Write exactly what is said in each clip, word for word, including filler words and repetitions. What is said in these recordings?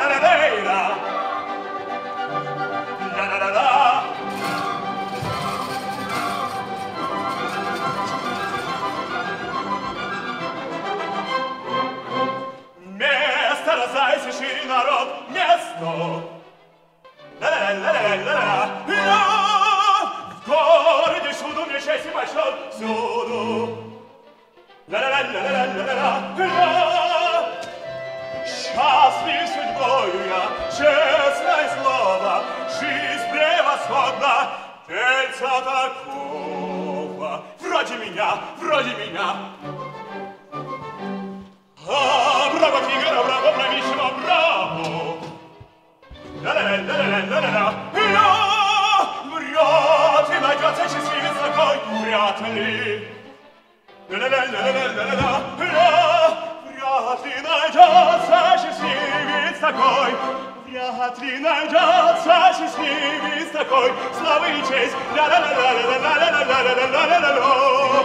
Место разайся, шире народ, место. Ла-ла-ла-ла-ла-ла-ла. В городе всюду мне счастье пошлет, всюду. Ла-ла-ла-ла-ла-ла-ла-ла. Счастлив судьбою я, честное слово, жизнь превосходна, тельца такого, вроде меня, вроде меня. А, браво, Фигаро, браво, брависсимо, браво! Ла-ла-ла-ла-ла-ла-ла-ла! Вряд ли найдется счастливец такой, вряд ли. Ла-ла-ла-ла-ла-ла-ла-ла! Вряд ли найдется счастливец такой, вряд ли найдется счастливец такой, славы и честь, ла-ла-ла-ла-ла-ла-ла-ла-ла-ла-ла-ла.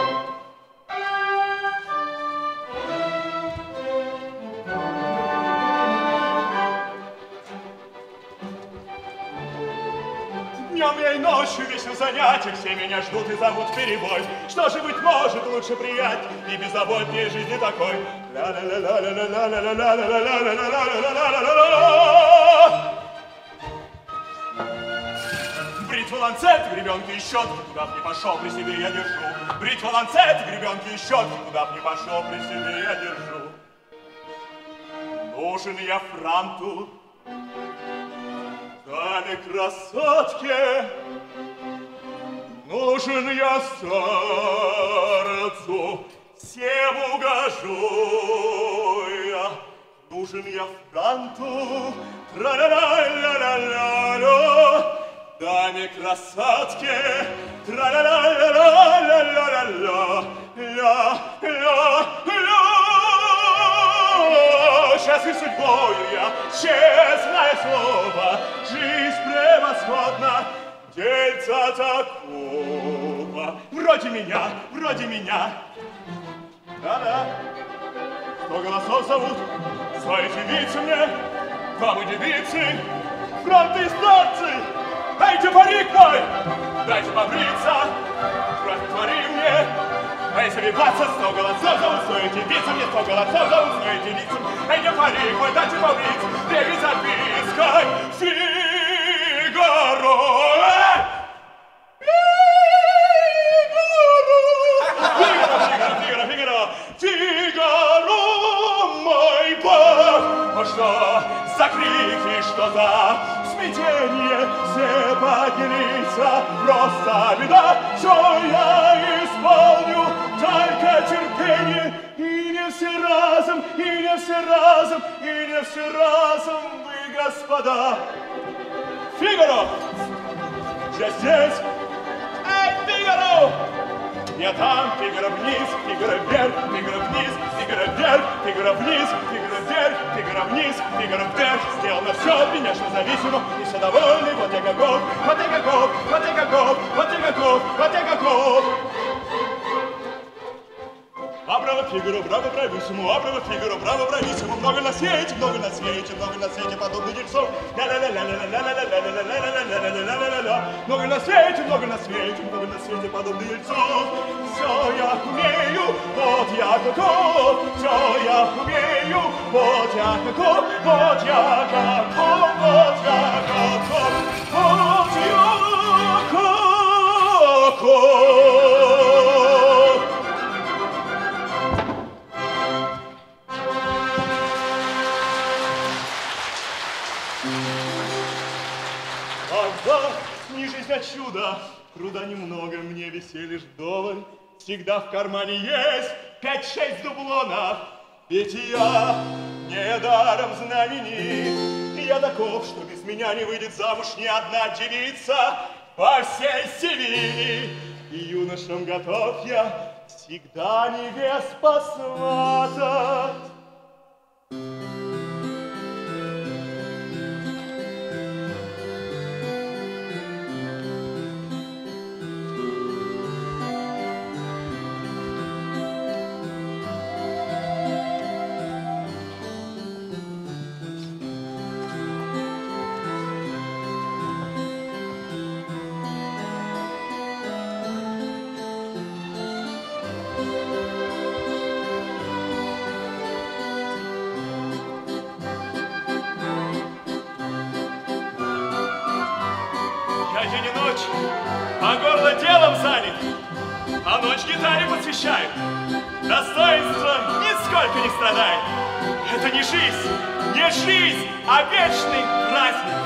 Днем я и ночью весь в занятиях, все меня ждут и зовут в перебой. Что же, быть может, лучше приятней и беззаботнее жизни такой? Бритва, ланцет, гребенка и щетки, куда б ни пошел, при себе я держу. Бритва, ланцет, гребенка и щетки, куда б ни пошел, при себе я держу. Нужен я франту, даме красотке, нужен я сердцу, всем угожу я. Нужен я франту, тра-ля-ля-ля-ля-ля-ля, даме красотке, тра-ля-ля-ля-ля-ля-ля-ля-ля-ля. Счастлив судьбою я, честное слово, жизнь превосходна, дельца такого, вроде меня, вроде меня. Да-да, сто голосов зовут, свои девицы мне, дамы девицы, фронты и старцы. Дайте парик мой, дайте побриться, кровь твори мне. А если вибраться, сто голосов зовут, стоит девица, мне сто голосов зовут, стоит девица. Эй, не парик мой, дайте побриться, перед запиской Фигаро. Фигаро, Фигаро, Фигаро, Фигаро, Фигаро, мой бог. А что за крики, что за смятение, все поднялись, просто беда. Все я исполню, только терпение, и не все разом, и не все разом, и не все разом, вы, господа. Фигаро! Я здесь! Эй, Фигаро! Я там, Фигаро вниз, Фигаро вверх, Фигаро вниз, Фигаро вверх, Фигаро вниз, Фигаро вверх, Фигаро вниз, Фигаро вверх. Сделано все, конечно, зависимо, и все довольны. Вот я каков, вот я каков, вот я каков, вот я каков, вот я каков. А браво, Фигаро, браво, брависсимо, а браво, Фигаро, браво, брависсимо. Много на свете, много на свете, много на свете подобных дельцов. Ля-ля-ля-ля-ля-ля-ля-ля-ля-ля-ля-ля-ля-ля-ля. Много на свете, много на свете, много на свете подобных дельцов. Все я умею, вот я каков. Все я умею, вот я каков, вот я каков, вот я каков, вот я каков. Не жизнь, а чудо, труда немного, мне веселья вдоволь. Всегда в кармане есть пять-шесть дублонов, ведь я недаром знаменит. Я таков, что без меня не выйдет замуж ни одна девица по всей Севилье. И юношам готов я всегда невест посватать. а горло делом занят, а ночь гитаре посвящает. Достоинство нисколько не страдает. Это не жизнь, не жизнь, а вечный праздник.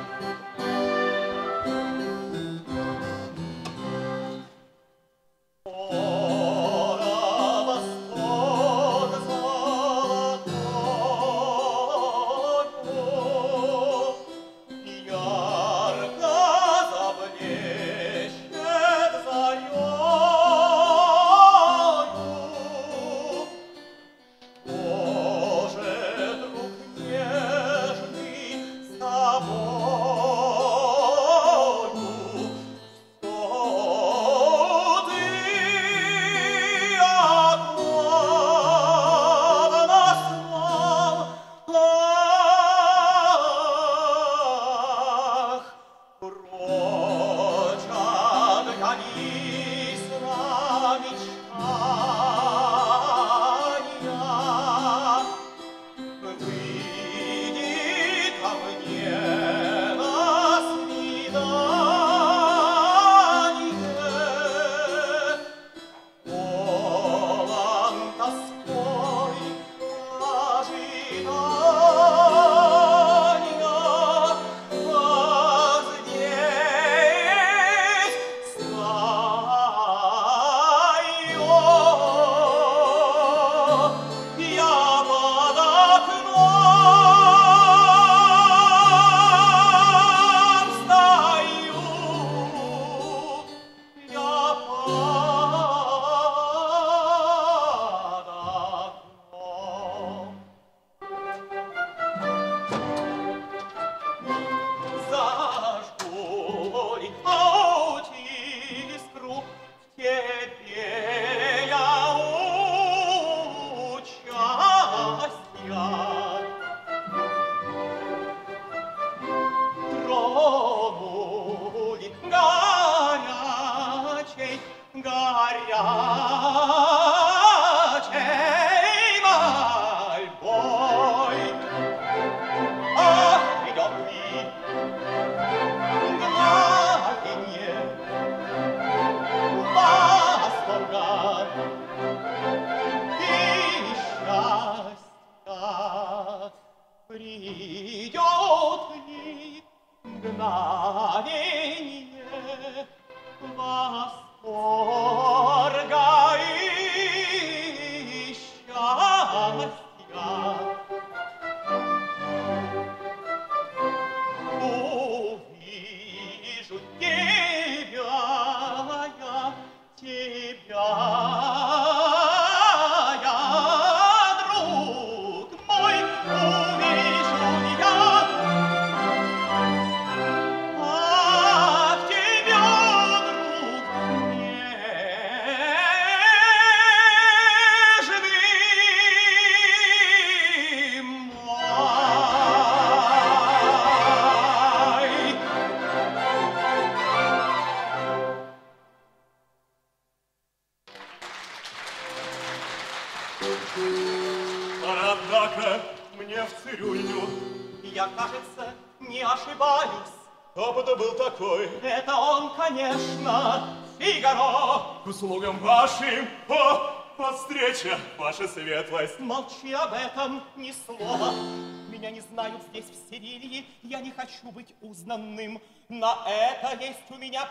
Однако мне в цирюльню. Я, кажется, не ошибаюсь. Кто бы то был такой? Это он, конечно, Фигаро. К услугам вашим, о, по встрече, ваша светлость. Молчи об этом, ни слова. Меня не знают здесь, в Севилье. Я не хочу быть узнанным. На это есть у меня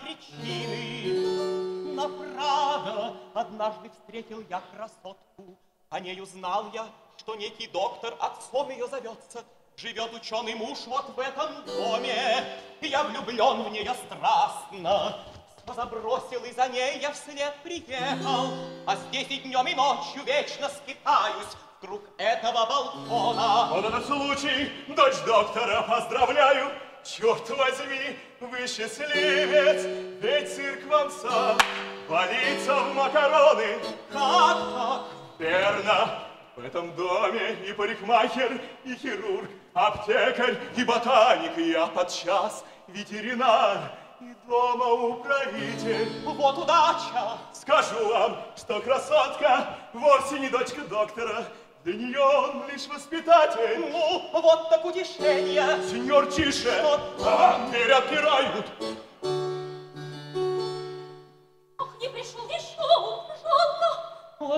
причины. На Прадо однажды встретил я красотку. О ней узнал я, что некий доктор, отцом ее зовется. Живет ученый муж вот в этом доме. Я влюблен в нее страстно. Забросил, и за ней я вслед приехал. А здесь и днем, и ночью вечно скитаюсь вокруг этого балкона. Вот этот случай, дочь доктора, поздравляю. Черт возьми, вы счастливец, ведь цирк вам сам валится в макароны. Как так? Верно, в этом доме и парикмахер, и хирург, аптекарь, и ботаник, и я подчас ветеринар, и дома управитель. Вот удача! Скажу вам, что красотка вовсе не дочка доктора, для нее он лишь воспитатель. Ну, вот так утешение. Сеньор, тише! Что? А, дверь отпирают.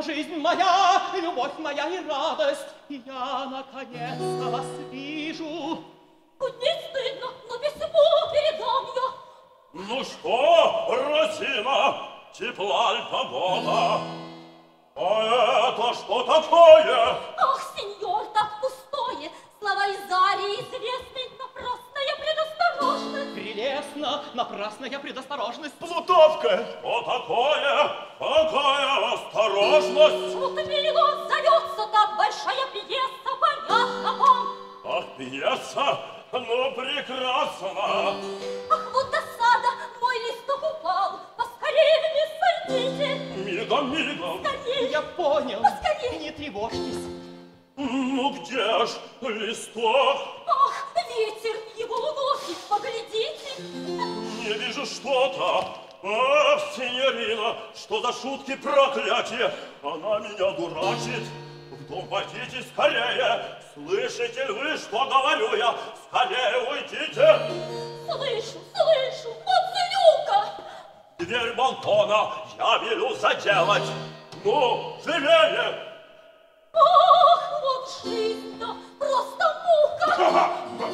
жизнь моя, любовь моя и радость, я наконец-то вас вижу. Будь не стыдно, но письмо передам я. Ну что, Розина, тепла ли погода? А это что такое? Ах, сеньор, так пустое. Слова Изарии известны, напрасная предосторожность. Прелестно, напрасная предосторожность. Плутовка! Что такое? Какая осторожность? Вот Мило зовется так большая пьеса, понятно вам. Ах, пьеса? Ну, прекрасно. Ах, вот досада, мой листок упал. Поскорее вниз сойдите. Мигом, мигом. Скорее. Я понял. Поскорей. Не тревожьтесь. Ну, где ж листок? Ах, ветер его уносит, поглядите. Не вижу что-то. Ах, синьорина, что за шутки проклятия? Она меня дурачит. В дом войдите скорее. Слышите ли вы, что говорю я? Скорее уйдите. Слышу, слышу, вот злюка. Дверь балкона я велю заделать. Ну, живее. Ах, вот жизнь-то, просто мука.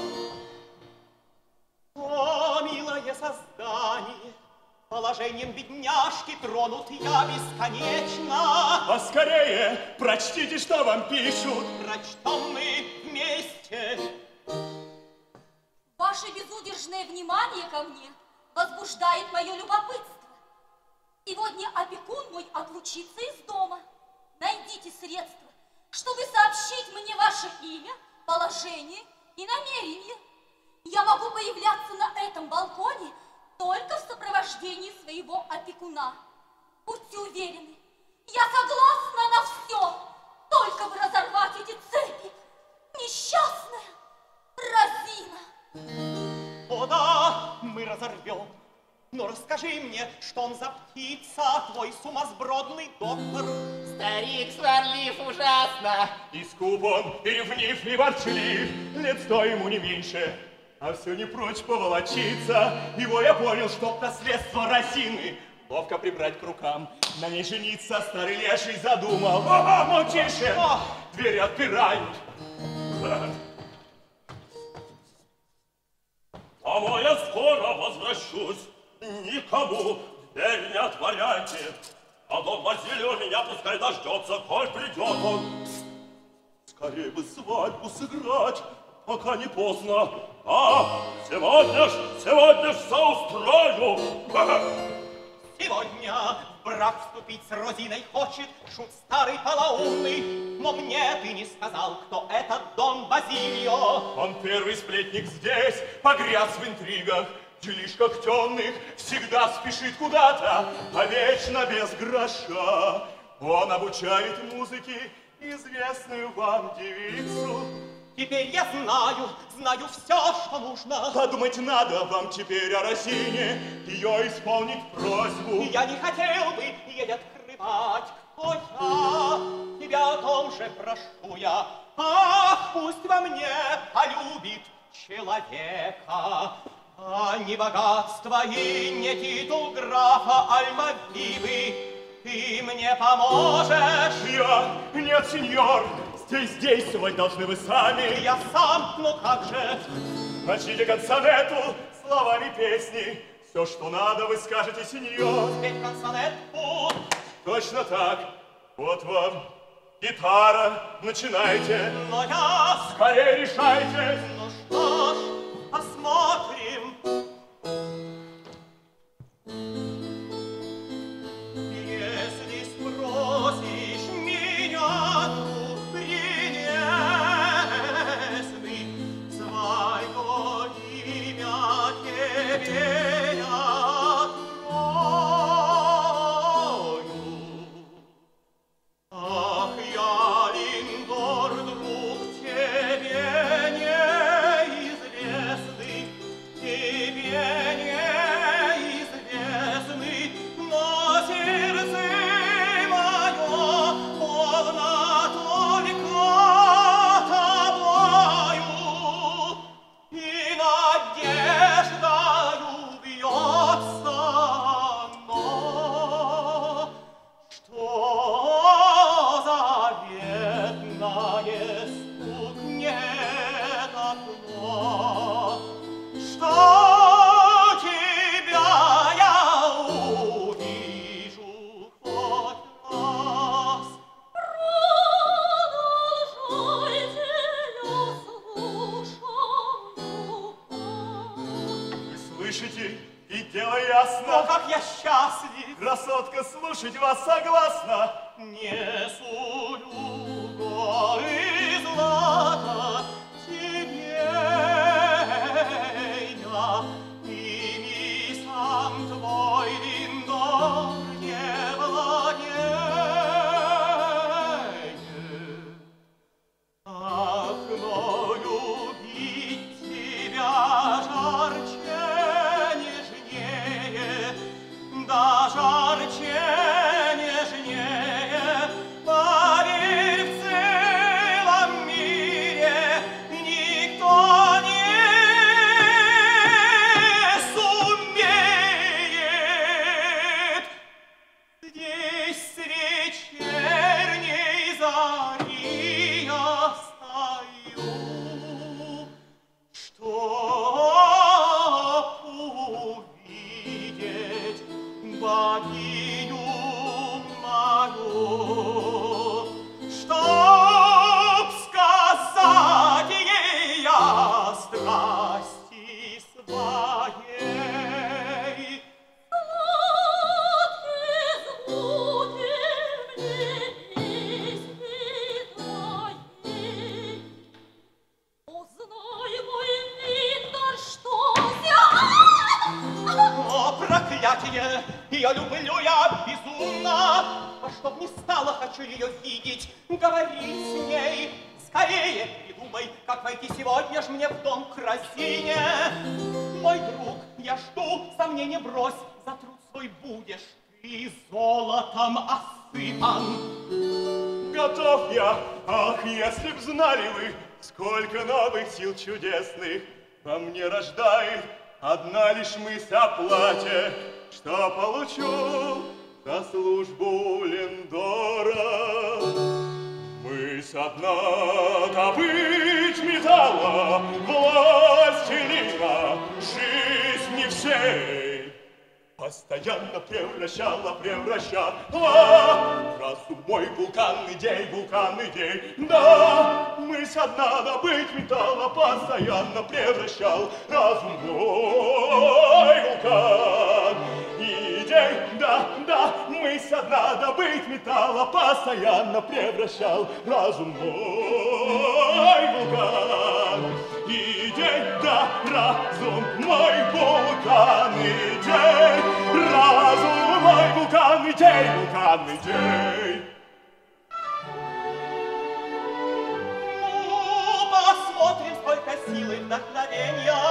О, милое создание, положением бедняжки тронут я бесконечно. Поскорее, прочтите, что вам пишут. Прочтем мы вместе. Ваше безудержное внимание ко мне возбуждает мое любопытство. Сегодня опекун мой отлучится из дома. Найдите средства, чтобы сообщить мне ваше имя, положение и намерение. Я могу появляться на этом балконе только в сопровождении своего опекуна. Будьте уверены, я согласна на все, только бы разорвать эти цепи. Несчастная Розина. О да, мы разорвем. Но расскажи мне, что он за птица, твой сумасбродный доктор. Старик сварлив ужасно. И скуп он, и ревнив, и ворчлив, лет сто ему не меньше. А все не прочь поволочиться. Его я понял, чтоб наследство Розины ловко прибрать к рукам. На ней жениться старый леший задумал. Ага, ну тише, двери отпирают. Домой я скоро возвращусь. Никому дверь не отворяйте. А дом Базилия у меня пускай дождется, коль придет он. Скорее бы свадьбу сыграть, пока не поздно. А, сегодня ж, сегодня ж соустрою. Сегодня в брак вступить с Розиной хочет шут старый полоумный. Но мне ты не сказал, кто этот Дон Базилио. Он первый сплетник здесь, погряз в интригах, делишках темных, всегда спешит куда-то, а вечно без гроша. Он обучает музыке известную вам девицу. Теперь я знаю, знаю все, что нужно. Подумать надо вам теперь о Розине, ее исполнить просьбу. Я не хотел бы ей открывать, кто я. Тебя о том же прошу я. Ах, пусть во мне полюбит человека. А не богатство и не титул графа Альмавивы. Ты мне поможешь? Я? Нет, сеньор, здесь действовать должны вы сами. Я сам, но как же? Начните консонету словами песни. Все, что надо, вы скажете, сеньор. Спеть консонетку. Точно так. Вот вам гитара. Начинайте. Но я... Скорее решайте. Ну что ж, посмотрим. Если спросишь меня, то принесли свое имя тебе я открою. Ах, я, Линдор, друг, тебе не слышите, и дело ясно. О, как я счастлив! Красотка, слушать вас согласна. Не сулю горы злата тебе я, ими сам твой линдор не владеет. Ах, но любить тебя жарче, нежнее, да жарче, нежнее, поверь, в целом мире никто не сумеет. Здесь средь вечерней зари я стою, чтоб увидеть богиню мою, чтоб сказать ей о страсти своей. Сладкие звуки мне песни твоей. Узнай, мой Линдор, что я... О, проклятие! Ее люблю я безумно, а чтоб не стало, хочу ее видеть, говорить с ней. Скорее придумай, как войти сегодня ж мне в дом к Розине. Мой друг, я жду, сомнения брось, за труд свой будешь ты золотом осыпан. Готов я, ах, если б знали вы, сколько новых сил чудесных во мне рождает одна лишь мысль о плате, что получу за службу Линдора. Мысль одна добыть металла, властелина жизни всей. Постоянно превращала, превращала разум мой вулкан идей, вулкан идей. Да, мысль одна добыть металла, постоянно превращал разум мой вулкан идей. Да, да, мысль одна добыть металла, постоянно превращал разум мой вулкан идей. Да, разум мой вулкан идей. Разум мой вулкан идей, вулкан идей. Ну, посмотрим, сколько силы и вдохновения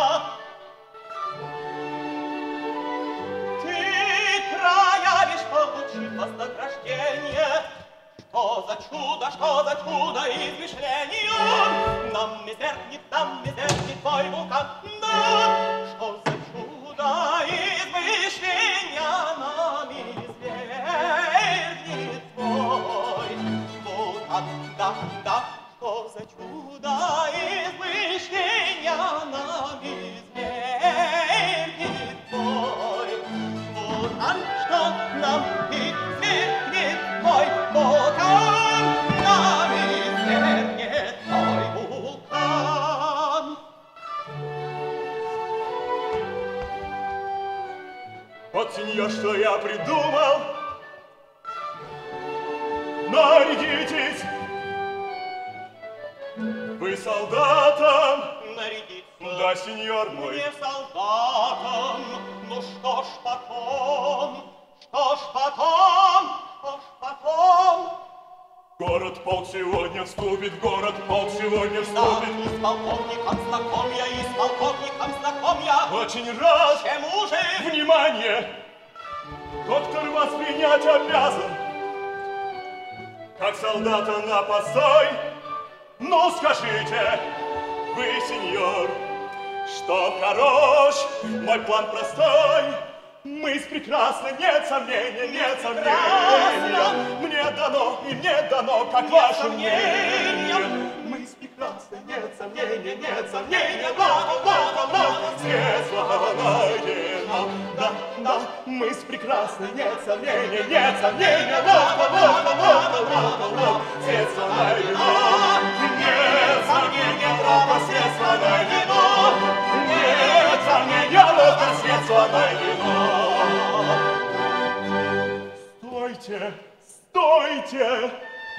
ты проявишь, получив вознаграждение. Что за чудо, что за чудо измышления? Нам извернет, нам извернет твой вулкан. Да, что за чудо измышления? Нам извернет твой вулкан. Да, да, что за чудо измышления? Нам извернет твой вулкан. Что нам извернет твой вулкан? Нам извернет твой вулкан. Вот, сеньор, что я придумал. Нарядитесь вы солдатом. Нарядиться Да, сеньор мой. мне солдатом. Ну что ж потом, что ж потом, что ж потом? Город-полк сегодня вступит, город-полк сегодня Да, вступит. и с полковником знаком я, и с полковником знаком я. Очень рад. Чему же? Внимание! Доктор вас принять обязан. Как солдата на постой. Ну, скажите, вы, сеньор, что хорош, мой план простой. Мысль прекрасна, нет сомнения, нет сомнения. Мне дано и мне дано, как ваше мнение. Мысль прекрасна, нет сомнения, нет сомнения. Да, да, да, да, средства найдено. Да, да, мысль прекрасна, нет сомнения, нет сомнения. Да, да, да, да, да, да, да, да, средства найдено. Нет сомнения, право, средства найдено. Нет сомнения, право, средства стойте, стойте!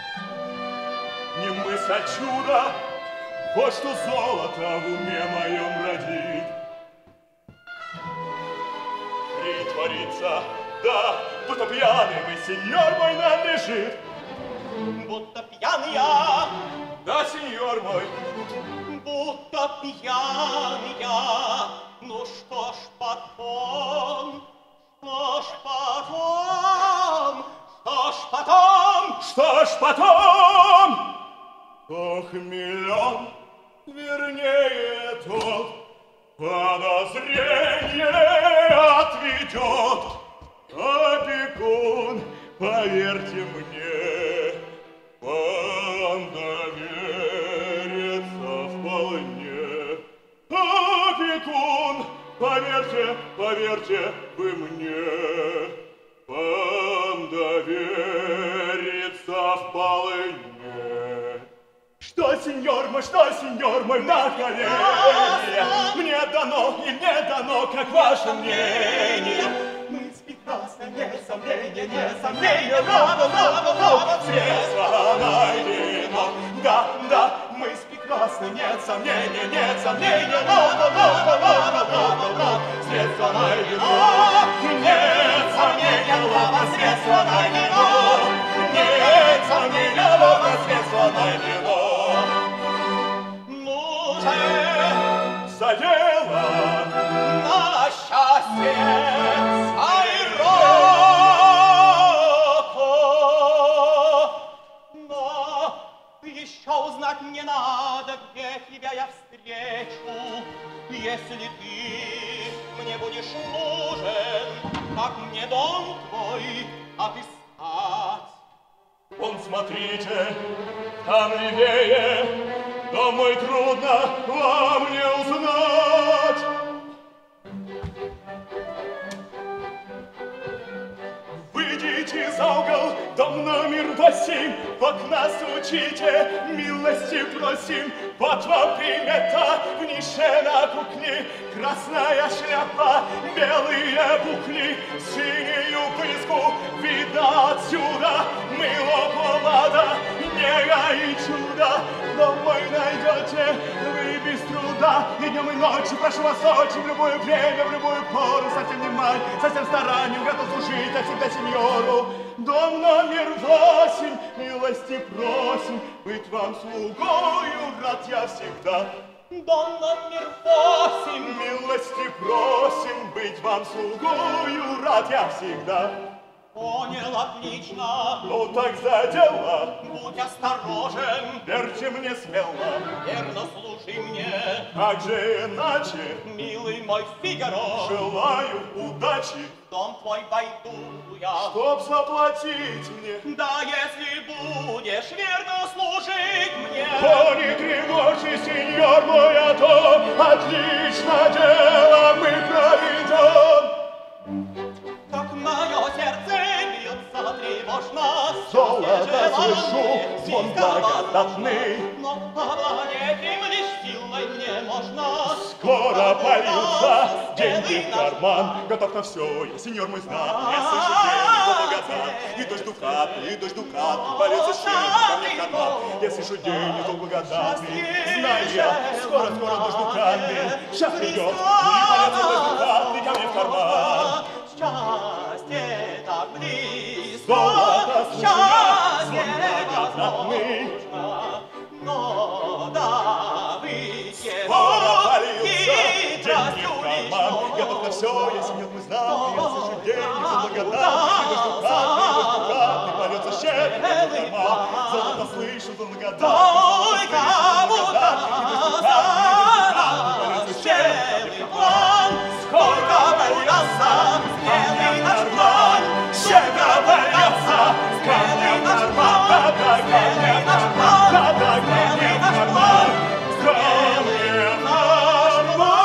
Не мысль, а чудо, вот что золото в уме моем родит. Притворится, да, будто пьяный вы, сеньор мой, нам лежит. Будто пьяный я, Да, сеньор мой, будто пьяный я. Ну что ж потом, что ж потом, что ж потом? что ж потом? Ох, миллион, вернее, тот подозрение отведет. Опекун, поверьте мне, вам доверится вполне. Опекун, поверьте, поверьте вы мне, вам доверится вполне. Что, сеньор мой, что, сеньор мой, вдохновение мне дано и не дано, как ваше мнение. Мысль прекрасна, нет сомнения, нет сомнения, но, но, но, но, Средство найдено, да, да, мысль прекрасна, нет сомнения, нет сомнения, но, но, но, но, но, но, но, но, но, средство найдено, нет сомнения, ловко средство найдено, нет сомнения, ловко средство найдено. ну же, За дело на счастье Сайроко. Но еще узнать мне надо, где тебя я встречу. Если ты мне будешь нужен, как мне дом твой отыскать? вон, смотрите, там левее, дом мой трудно вам не узнать. Выйдите за угол, дом номер восемь, в окна стучите, милости просим. Вот вам примета, в нише на кукле, красная шляпа, белые букли, синюю пыску видно отсюда. Мыло, помада, нега и чудо, дом мой найдете вы без труда. И днем, и ночью прошу вас очень, в любое время, в любую пору, со всем вниманием, со всем старанием готов служить от всегда сеньору. Дом номер восемь, милости просим, быть вам слугою рад я всегда. Дом номер восемь, Милости просим, быть вам слугою рад я всегда. понял отлично. Ну так за дело, Будь осторожен, верьте мне смело, верно служи мне, как же иначе, милый мой Фигаро. желаю удачи, В дом твой войду я. чтоб заплатить мне. Да если будешь верно служить мне, То не тревожьте, сеньор мой, а то отлично дело мы проведем. как мое сердце бьется тревожно, Золото слышу, звон благодатный, но овладеть им лишь силой не можно. скоро польются деньги в карман. Готов на все, я, сеньор мой, знатный, я слышу деньги благодат. И дождь дукатный, и дождь дукатный, польется щедро ко мне в карман. Я слышу деньги благодатный, знаю я, скоро-скоро дождь дукатный, сейчас придет, и польется дождь дукатный ко мне в карман. Счастье так близко, Золото слышу я, звон счастье благодатный, возможно, но добыть его скоро польются деньги хитростью в карман. Готов на все, я, сеньор мой, знатный, я слышу деньги благодатный, и дождь дукатный, и дождь дукатный, польется щедро ко мне в карман. Золото слышу, звон благодатный, Только будто польется щедро ко мне в карман. сколько польется смелый наш план, Щедро польется с камня в карман, да-да, камня в карман, да-да, камня в карман, камня в карман.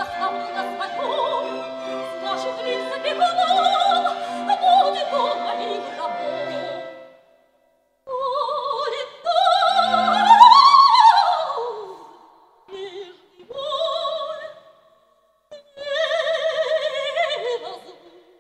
поставлю на своем, скажут лица бегуном, будет он моим рабом. Будет он нежный мой, невозможно.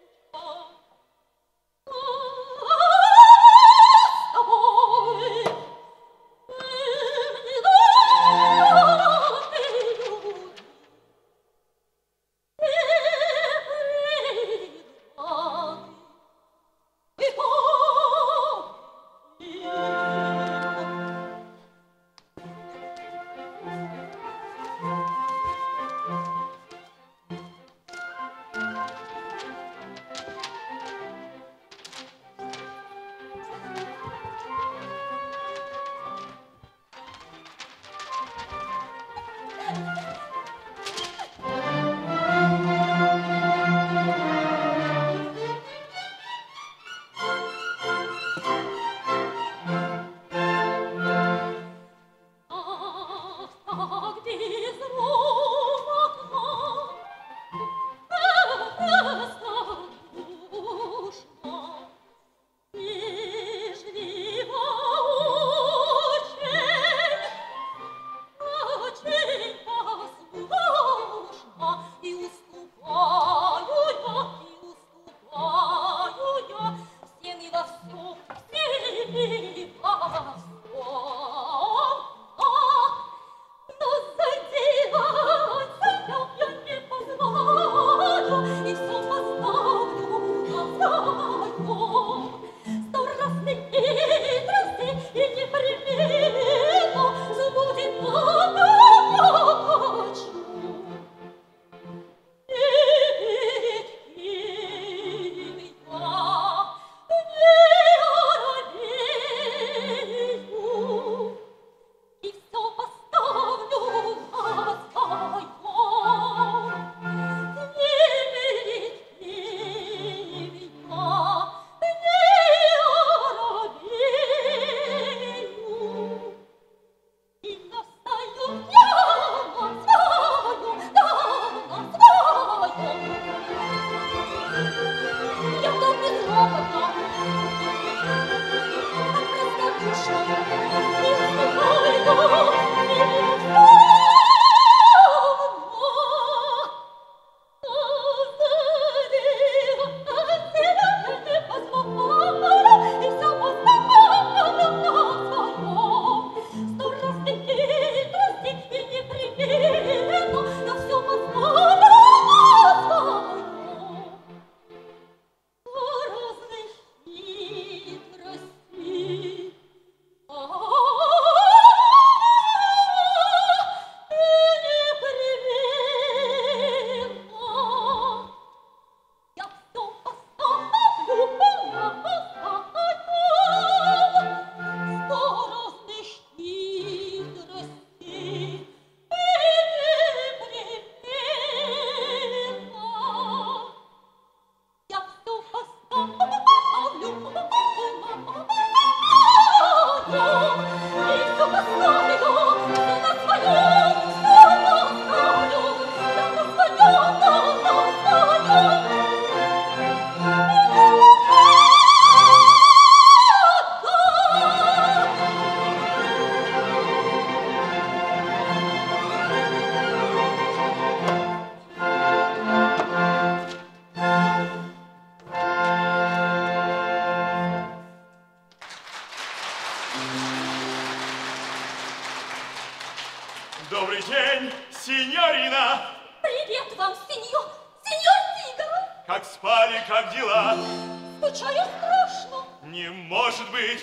Добрый день, синьорина! Привет вам, сеньор! Сеньор Фигаро! Как спали, как дела? Скучаю страшно. Не может быть!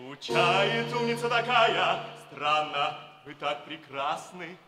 Скучает умница такая. Странно, вы так прекрасны.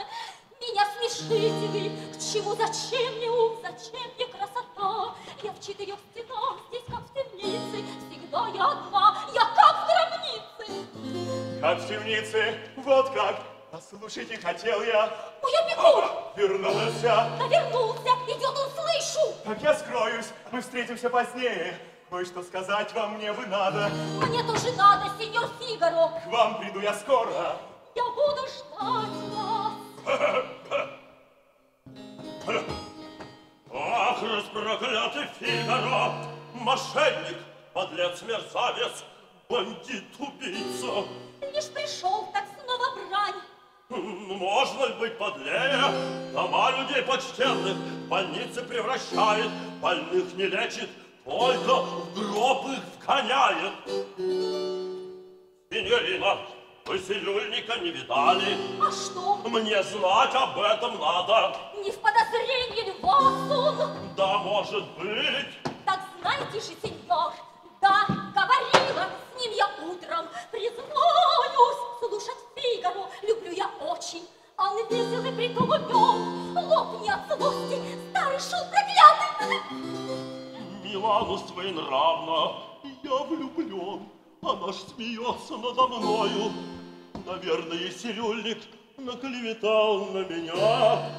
Меня смешите вы. К чему, зачем мне ум, зачем мне красота? Я в четырех стенах, здесь как в темнице. Всегда я одна, я как в гробнице. Как в темнице, вот как. Послушайте, хотел я... Мой опекун! Вернулся. Да вернулся, идет он, слышу. Так я скроюсь, мы встретимся позднее. Кое-что сказать вам мне бы надо. Мне тоже надо, сеньор Фигаро. К вам приду я скоро. Я буду ждать вас. Ах, распроклятый Фигаро! Мошенник, подлец, мерзавец, бандит, убийца! Лишь пришел, так снова брань. Можно ли быть подлее? Дома людей почтенных в больницы превращает, больных не лечит, только в гроб их вгоняет. Синьорина, вы цирюльника не видали? А что? Мне знать об этом надо. Не в подозрении ли вас он? Да, может быть. Так знаете же, сеньор, да, говорила с ним я утром. Признаюсь, слушать Фигаро люблю я очень. Он весел и притом умен, лопни от злости, старый шут проклятый. Милану своенравно, я влюблен. Она ж смеется надо мною. Наверное, цирюльник наклеветал на меня.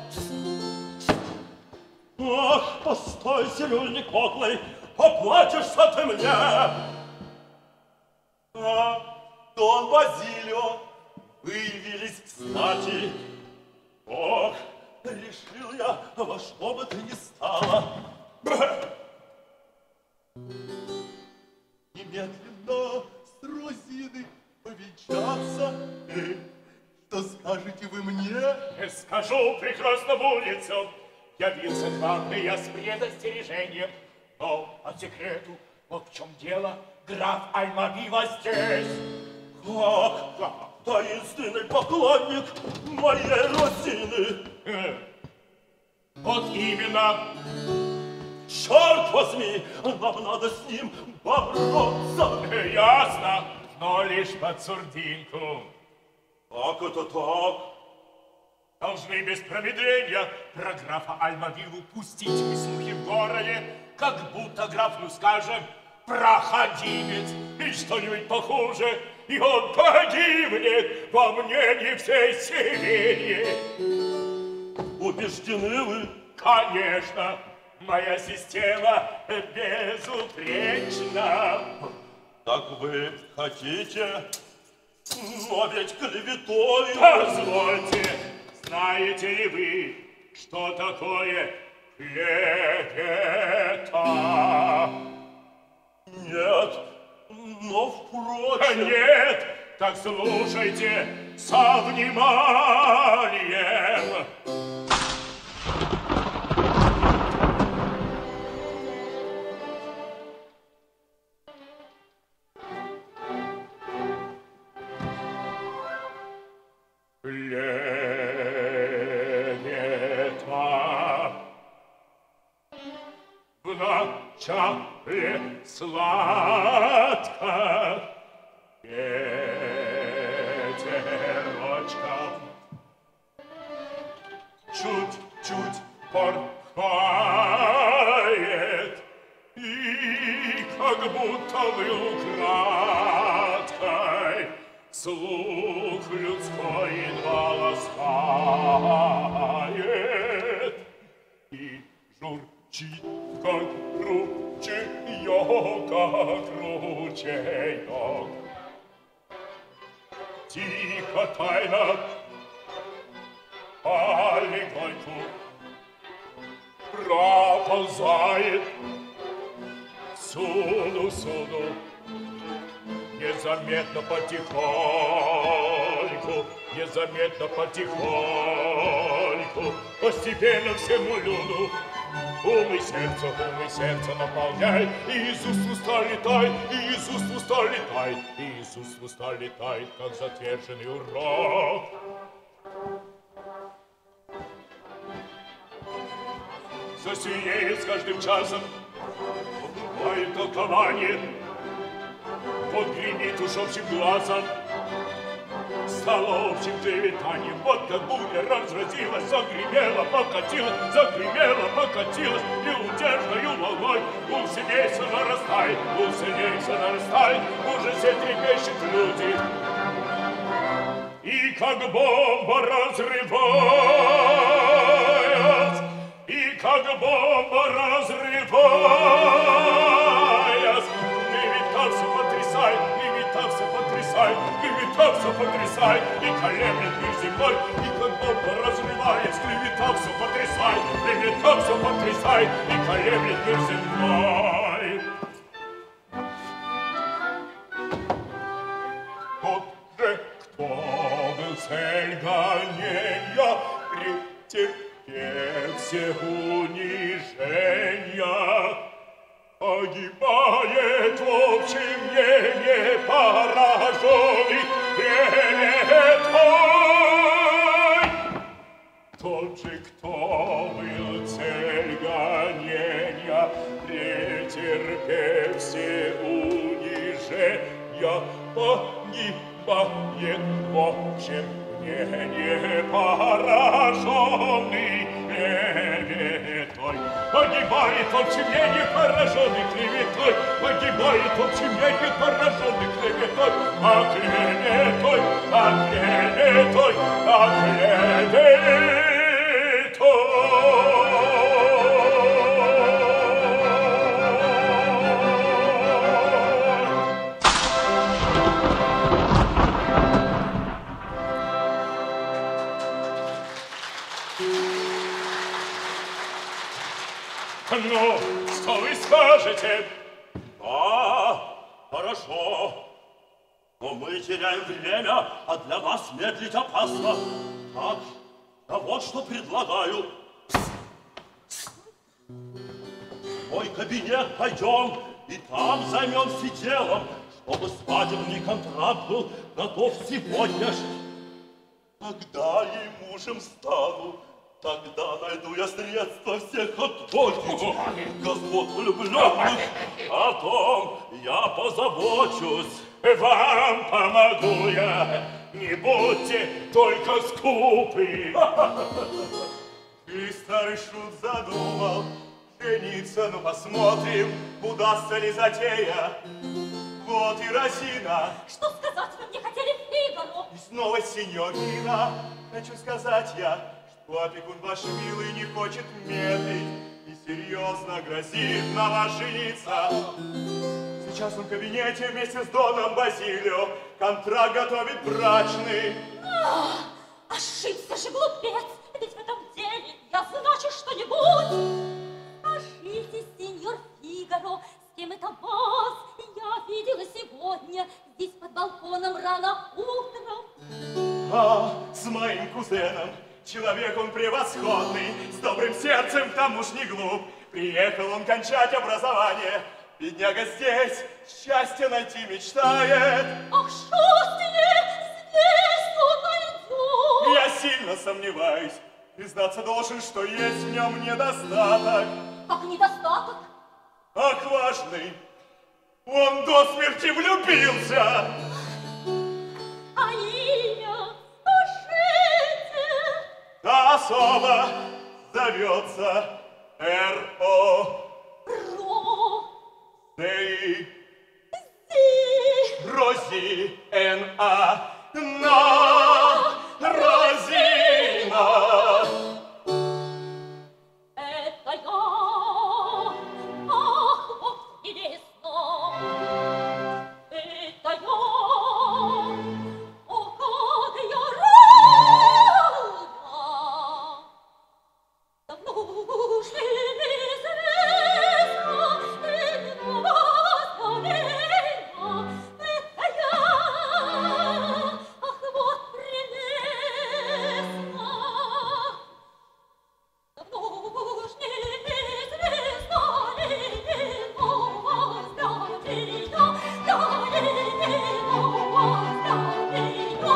Ах, постой, цирюльник подлый, поплатишься ты мне. А, Дон Базилио, вы явились кстати. Ох, решил я во что бы то ни стало немедленно с Розиной повенчаться. Э, что скажете вы мне? Скажу, прекрасно будет все. Явился к вам и я с предостережением. Но по секрету, вот в чем дело, граф Альмавива здесь. Как? Таинственный поклонник моей Розины. Э, Вот именно. Черт возьми, нам надо с ним бороться. Э, Ясно, но лишь под сурдинку. Как это так? Должны без промедления про графа Альмавиву пустить мы слухи в городе, как будто граф, ну скажем, проходимец и что-нибудь похуже, и он погибнет, по мнению всей селении. Убеждены вы? Конечно, моя система безупречна. Так вы хотите, но ведь клеветой. Позвольте, знаете ли вы, что такое клевета? Нет, но впрочем... Нет, так слушайте со вниманием. Клевета вначале сладко, ветерочком чуть-чуть порхает, и как будто бы украдкой слух людской едва ласкает, и журчит, как ручеёк, как ручеёк. Тихо, тайно, полегоньку проползает всюду-всюду, незаметно потихоньку, незаметно потихоньку, постепенно всему люду ум и сердце, ум и сердце наполняй, и из уст в уста летай, и из уст в уста летай, и из уст в уста летай, как затверженный урок. Засвинеет с каждым часом, убывает толкование, вот гремит уж общим глазом, стало общим клеветанием, вот как буря разразилась, загремела, покатилась, загремела, покатилась, неудержною волной, усильнейся нарастай, усильнейся нарастай, уже все трепещут люди. И как бомба разрываясь, и как бомба разрываясь, левитался, потрясай, левитался, потрясай, потрясай, клевета все потрясай, и колеблет мир земной, и как бомба разрывает, клевета все потрясай, клевета все потрясай, и колеблет мир земной. Тот же, кто был цель гонения, претерпев все унижения, погибает в общем мнении пораженный клеветой. Тот же, кто был цель гонения, претерпев все унижения, погибает в общем мнении пораженный клеветой. Погибает в общем мнении пораженный клеветой, погибает в общем мнении пораженный клеветой, а клеветой, а клеветой, а клеветой. Ну, что вы скажете? Да, хорошо. Но мы теряем время, а для вас медлить опасно. Так, да вот что предлагаю. В мой кабинет пойдем, и там займемся делом, чтобы свадебный контракт был готов сегодня же. Когда и мужем стану, тогда найду я средства всех отпортить. Господ влюбленных, о том я позабочусь. Вам помогу я, не будьте только скупы. Ты, старый шут, задумал жениться, ну посмотрим, удастся ли затея. Вот и Росина. Что сказать вы мне хотели, Фигаро? И снова синьорина. Хочу сказать я, что опекун ваш милый не хочет медлить и серьезно грозит на вас жениться. Сейчас он в кабинете вместе с Доном Базилио контракт готовит брачный. Ах, ошибся же, глупец! Ведь в этом деле я значу что-нибудь. Скажите, сеньор Фигаро, с кем это вас я видела сегодня здесь под балконом рано утром? А, с моим кузеном. Человек он превосходный, с добрым сердцем, к тому ж не глуп. Приехал он кончать образование. Бедняга здесь счастье найти мечтает. Ах, шустрее, здесь он найдет. Я сильно сомневаюсь. Признаться должен, что есть в нем недостаток. Как недостаток? Ах, важный, он до смерти влюбился. А имя скажите. Та особа зовется Р О Ро. Эй, Зи. Рози, Н А, на, Розина. Это я. Ах, вот интересно. Это я. О, как я рада. Давно уж неизвестно, это вас доверено. Это я. Ах, вот прелестно. Давно уж неизвестно, это вас доверено. Доверено вас доверено.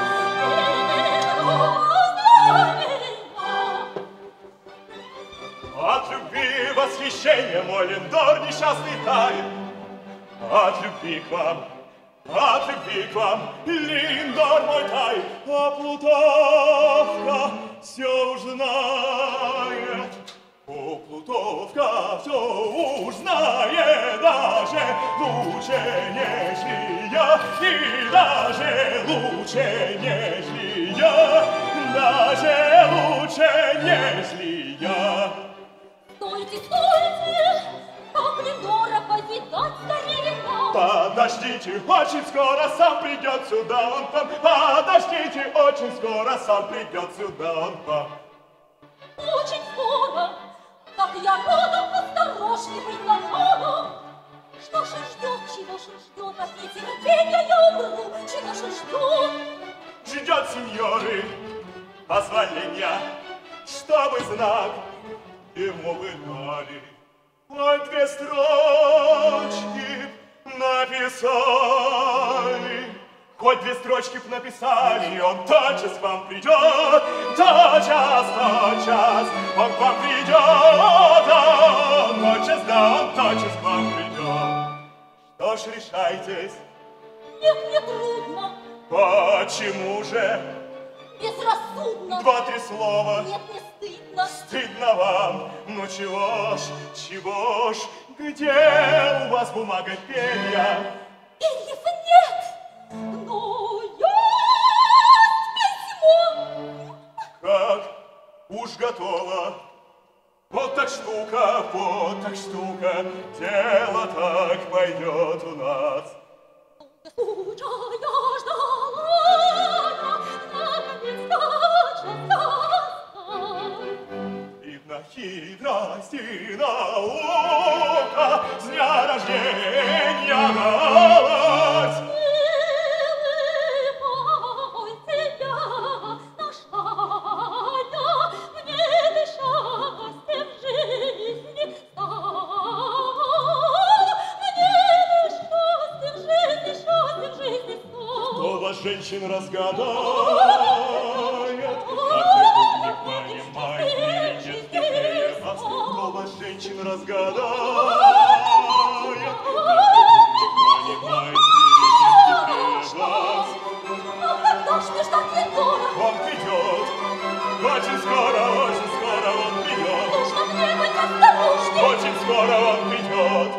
От любви восхищение мой Линдор несчастный тает. От любви к вам, от любви к вам, Линдор мой тает. А Плутовка все уж знает. О, Плутовка все уж знает, даже лучше, нежели я, и даже лучше, нежели я, даже лучше, нежели я. Стойте, стойте, как Линдора повидать старина. Подождите, очень скоро сам придет сюда он там. Подождите, очень скоро сам придет сюда он там. Очень скоро, как я рада, осторожней быть надо. Что же ждет, чего же ждет, от нетерпения я умру, чего же ждет? Ждет, сеньоры, позволения, чтобы знак ему вы дали. Хоть две строчки написали, хоть две строчки б написали, и он тотчас к вам придет, тотчас, тотчас, он к вам придет, да, он тотчас, да, он тотчас к вам придет. Что ж, решайтесь? Нет, мне трудно. Почему же? Безрассудно. Два-три слова. Нет, не стыдно. Стыдно вам? Ну чего ж, чего ж, где у вас бумага, перья? Перьев нет, но есть письмо. Как? Уж готово. Вот так штука, вот так штука, дело так пойдет у нас. Случая ждала я, наконец-то час. Видно хитрость и наука, с дня рождения радость. Милый, тебя нашла я, мне ты счастьем жизни стал. Мне ты счастьем жизни, счастьем жизни стал. Кто вас, женщин, разгадает, как придумник понимает, видит хитрее вас. Кто вас, женщин, разгадает, как придумник понимает, видит хитрее вас. Когда ж ты ждать не дорог, Он придет, очень скоро, очень скоро он придет, нужно мне быть осторожней. очень скоро он придет.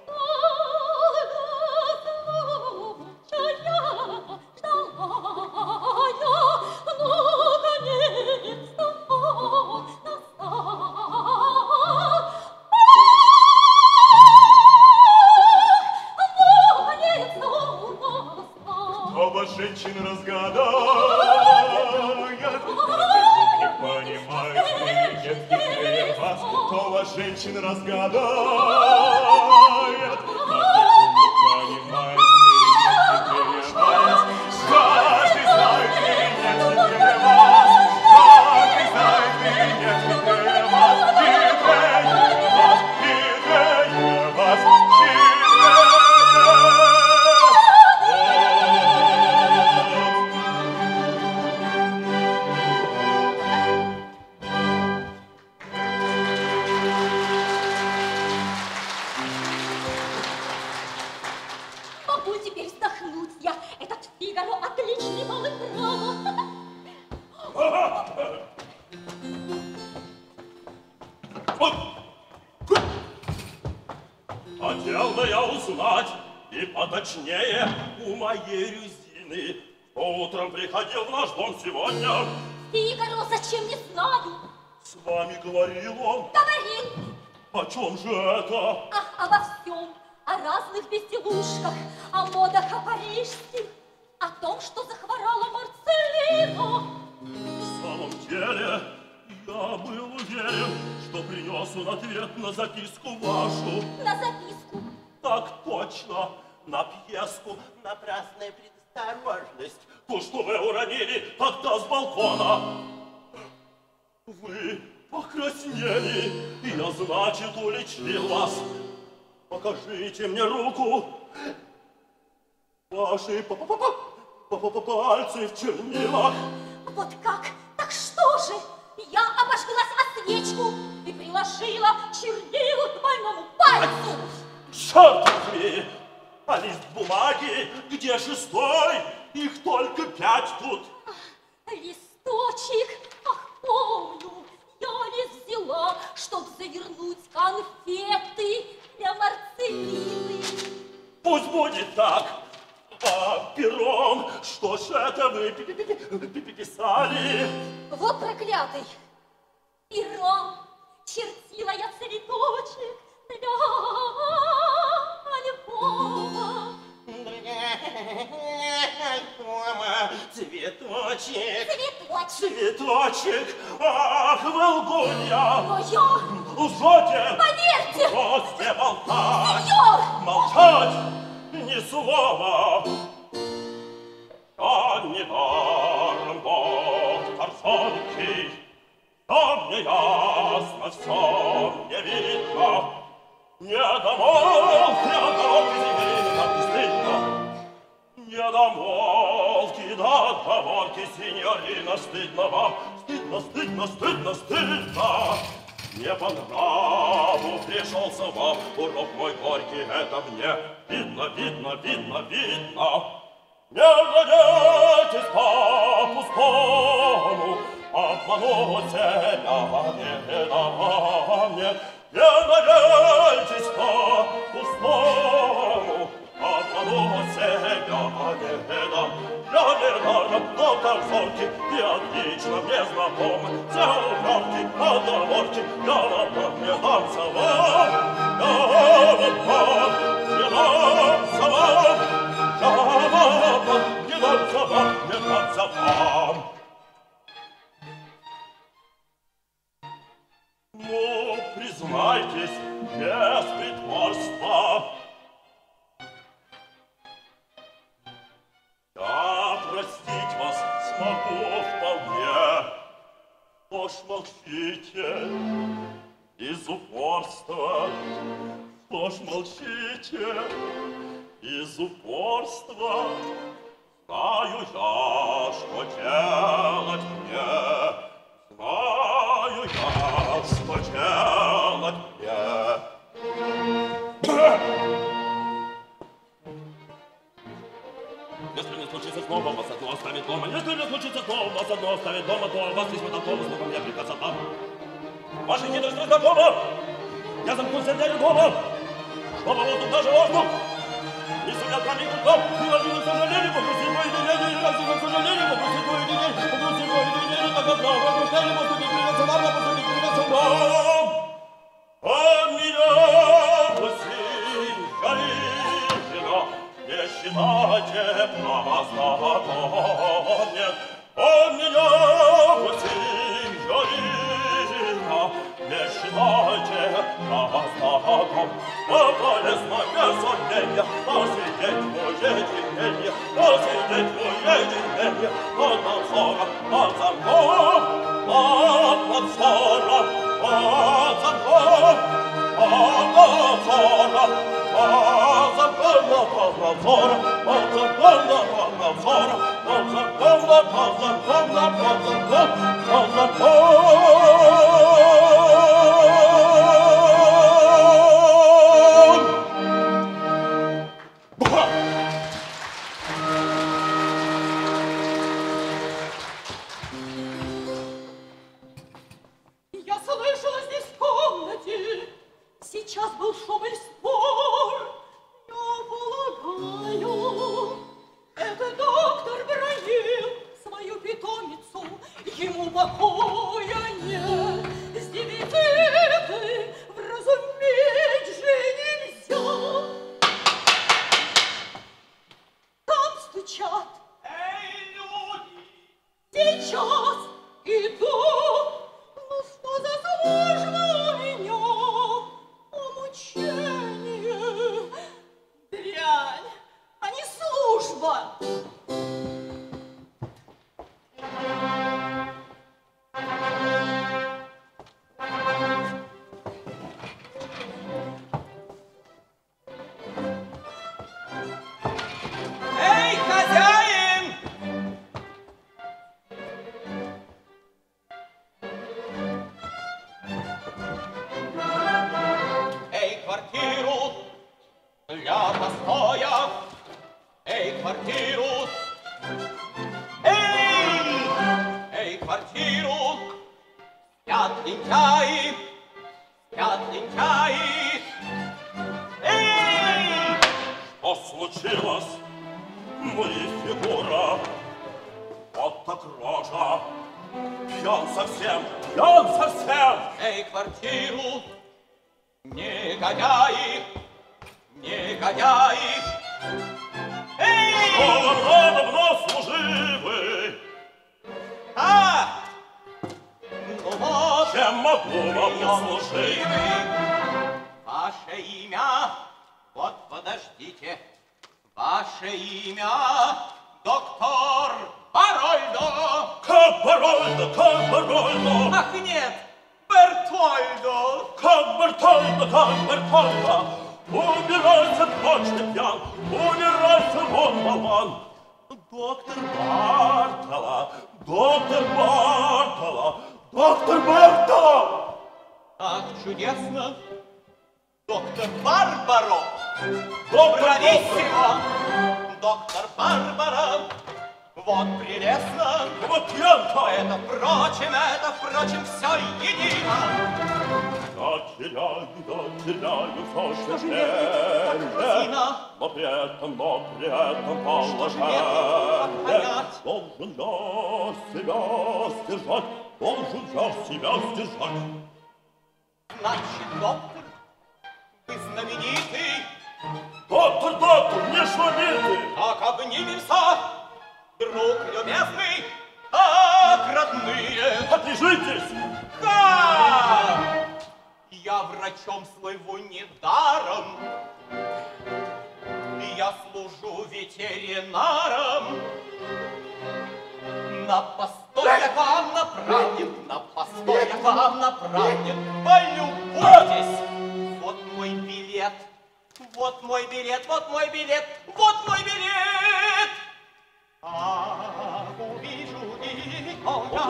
Женщин разгадает, как придумник понимает, видит хитрее вас. Кто вас, женщин, разгадает, как придумник понимает, видит хитрее вас. Каждый знает, видит хитрее вас, каждый знает, видит хитрее вас, хитрее вас, хитрее вас, хитрее. Могу теперь вздохнуть я. Этот Фигаро отличный малый право. Хотел бы я узнать и поточнее у моей Рюзины, кто утром приходил в наш дом сегодня. Фигаро, зачем, не знаю. С вами говорил он. Говорил. О чем же это? Ах, обо всем. О разных безделушках, о модах, о парижских, о том, что захворала Марцелина. В самом деле, я был уверен, что принес он ответ на записку вашу. На записку. Так точно, на пьеску. Напрасная предосторожность. То, что вы уронили тогда с балкона. Вы покраснели, и я, значит, уличил вас. Покажите мне руку. Ваши пальцы в чернилах. Вот как? Так что же? Я обожглась о свечку и приложила чернила к больному пальцу. Черт возьми! А лист бумаги, где шестой? Их только пять тут. Листочек, ах, помню, я лист взяла, чтоб завернуть конфеты для Марцелины. Пусть будет так. А пером, что ж это вы писали? Вот проклятый. Пером чертила я цветочек для Львова. Дома цветочек. Цветочек. Цветочек. Ах, Волгунья. Но я, Лжете. поверьте, Бросьте болтать. сеньор. Молчать. Ни слова. А недаром доктор Сонкий. Все мне ясно, все мне видно. Не домолвки, отговорки, синьорина, не стыдно. Не домолвки, отговорки, синьорина, стыдно вам. Стыдно, стыдно, стыдно, стыдно. Не по нраву пришелся вам урок мой горький, это мне видно, видно, видно, видно. Не надейтесь по-пустому обмануть себя, не на мне. Не надейтесь по-пустому обмануть себя, не на. Я не даром доктор Зоркий и отлично мне знаком. Все уговорки, отговорки, я вам не дамся вам. Я вам не дамся вам. Я вам не дамся вам, не дамся вам. Ну, признайтесь, без притворства. Я простить вас смогу вполне. Уж молчите из упорства. Уж молчите из упорства. Знаю я, что делать мне. Знаю я, что делать мне. Если не случится снова вас одно оставить дома, если не случится снова вас одно оставить дома, то о вас весьма толково снова мне приказ отдам. Ваши хитрости знакомы. Я замкнулся для дома, чтобы воздух даже воздух. Не сумел проникнуть в дом, не ложил к сожалению, попросил мое извинение, не ложил к сожалению, попросил мое извинение, попросил мое извинение, так как право пустили, поступить придется вам, а поступить придется вам. А меня пустили, Галина, не считайте правознаком, нет. А меня пустили, Галина, не считайте правознаком. А полезно без сомнения посидеть в уединении, посидеть в уединении под надзором, под замком, под надзором, под замком, под надзором, под замком, под надзором, под замком, под надзором, под замком, под замком, под замком, под замком. Я слышала здесь в комнате, сейчас был шум и спор. Я полагаю, это доктор бронил свою питомицу, ему покоя нет. С девяти вразуметь же нельзя. Там стучат. Эй, люди! Сейчас иду. Ну что за служба у меня? О, мучение. Дрянь, а не служба. Эй, хозяин! Эй, квартиру для постоя! Эй, квартиру! Эй! Эй, квартиру! Спят лентяи! Спят лентяи! Эй! Что случилось? Моя фигура, вот так рожа. Пьян совсем, пьян совсем. Эй, квартиру! Негодяи! Негодяи! Эй! Что вам надо, могу вам услужить. Ваше имя, вот подождите, ваше имя, доктор Барольдо. Как Барольдо, как Барольдо. Ах, нет, Бертольдо. Как Бертольдо, как Бертольдо. Убирайся, ночь ты пьян, убирайся, вон, болван. Доктор Бартола, доктор Бартола, доктор Бартола. Ах, чудесно, доктор Барбаро. Доктор Брависсимо, доктор Барбара. Вот прелестно. Вот пьянка. Это, впрочем, это, впрочем, все едино. Я теряю, я теряю все, что же мне имею. так разина? Но при этом, но при этом Что же мне так положение. понять? Должен я себя сдержать, должен я себя сдержать. Значит, доктор, вы знаменитый. Доктор, доктор, не шумите. Так обнимемся, друг любезный, как родные. Отлежитесь. Как? Я врачом слыву недаром, я служу ветеринаром. На постой я к вам направлен, на постой я к вам направлен. Полюбуйтесь, вот мой билет, вот мой билет, вот мой билет, вот мой билет. А, увижу и только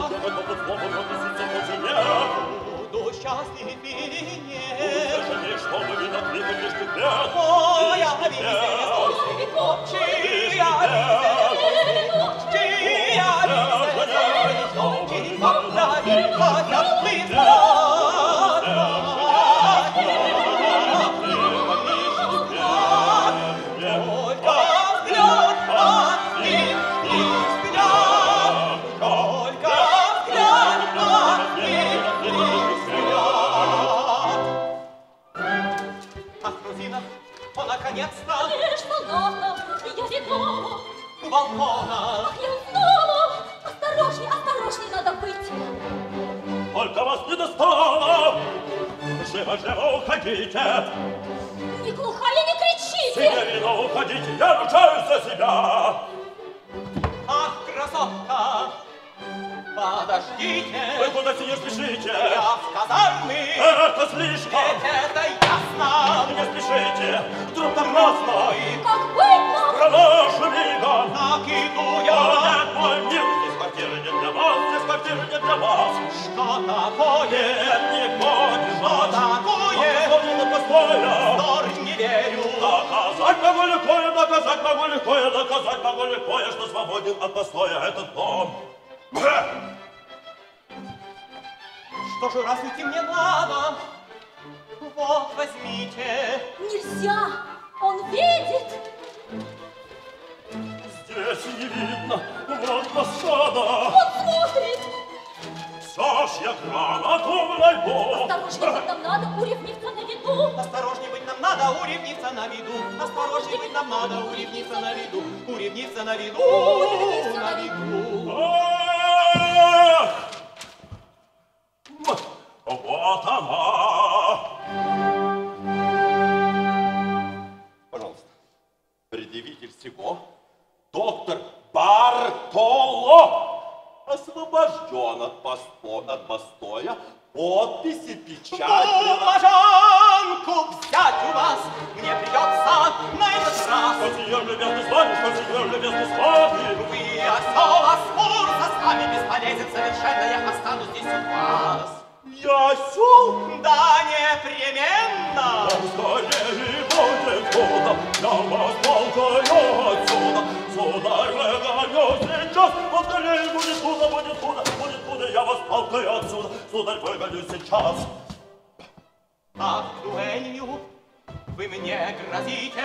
буду счастлив или нет. О, я везде, чья везде, чья везде, когда великая быстро. Только взгляд от них и взгляд, только взгляд от них и взгляд. Ах, Грузина, о, наконец-то! Конечно, надо, я ведома. У балкона. Ах, я знала. Осторожней, осторожней надо быть. Только вас не достало. Живо, живо уходите. Не глухая, не кричите. Синьорина, уходите, я ручаюсь за себя. Ах, красотка, подождите. Вы куда сидишь, спешите? Я в казармы. Это слишком. Ведь это ясно. Не спешите, вдруг там нас И Как быть нам? проношу мигом. так иду О, я. нет, мой мир, здесь квартира не для вас, здесь квартира не для вас. Что такое? Нет, не будешь. Что такое? Постоя, постоя. Вздор не верю. Доказать могу легкое, доказать могу легкое, доказать могу легкое, что свободен от постоя этот дом. Что же, раз идти мне надо? Вот, возьмите. Нельзя. Он видит. Здесь не видно, вот посада. Он смотрит. Все ж я грамоту найду. Осторожней, быть нам надо, у ревнивца на виду. Осторожней быть нам надо, у ревница на виду. Осторожней быть нам надо, у ревница на виду. У ревница на виду. У ревница на виду. Ах! Вот она. Пожалуйста, предъявитель всего, доктор Бартоло, освобожден от, посто... от постоя, подписи, печать. Бумажонку взять у вас мне придется на этот раз. Что сеньор любезный с вами, что сеньор любезный с вами? Вы осел, Аспур, со вами бесполезен совершенно, я останусь здесь у вас. Я осел? Да, непременно. Скорее будет чудо, я вас толкаю отсюда. Сударь, выгоню сейчас, вот скорее будет чудо, будет чудо, будет чудо, я вас толкаю отсюда. Сударь, выгоню сейчас. Ах, дуэлью вы мне грозите,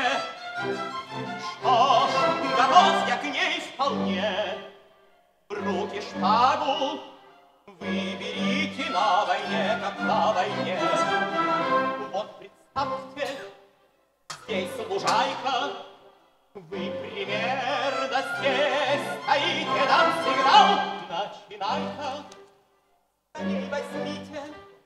что ж, готов я к ней вполне. В руки шпагу вы берите на войне, как на войне. Вот представьте, здесь лужайка, вы примерно здесь стоите, дам сигнал, начинай-ка. Коней возьмите,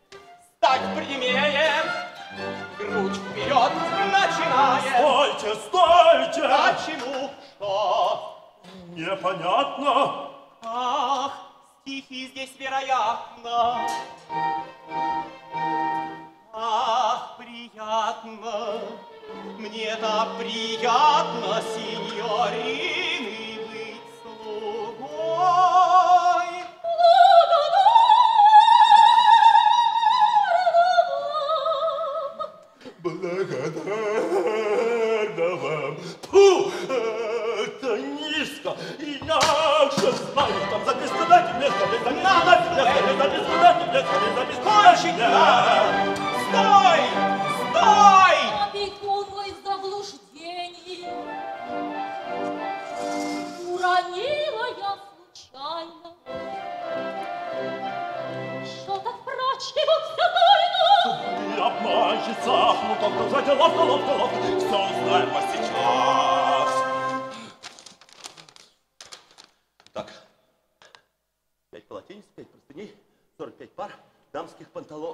стать прямее, грудь вперед начиная. Стойте, стойте! Почему? Что? Непонятно. Ах, стихи здесь вероятно. Ах, приятно, мне так приятно, синьорины, быть слугой. Благодарна вам. Фу, это низко. И я же знаю, там записка, дайте мне записка, дайте мне записка, дайте мне записка. Кончить надо! Стой! Стой! Опекун мой в заблуждении. Уронила я случайно. Что-то прочь-то тайну. И обманщица, ну только сзади ловко, ловко, ловко. Все узнаем мы сейчас. Так, пять полотенец, пять простыней, сорок пять пар дамских панталон.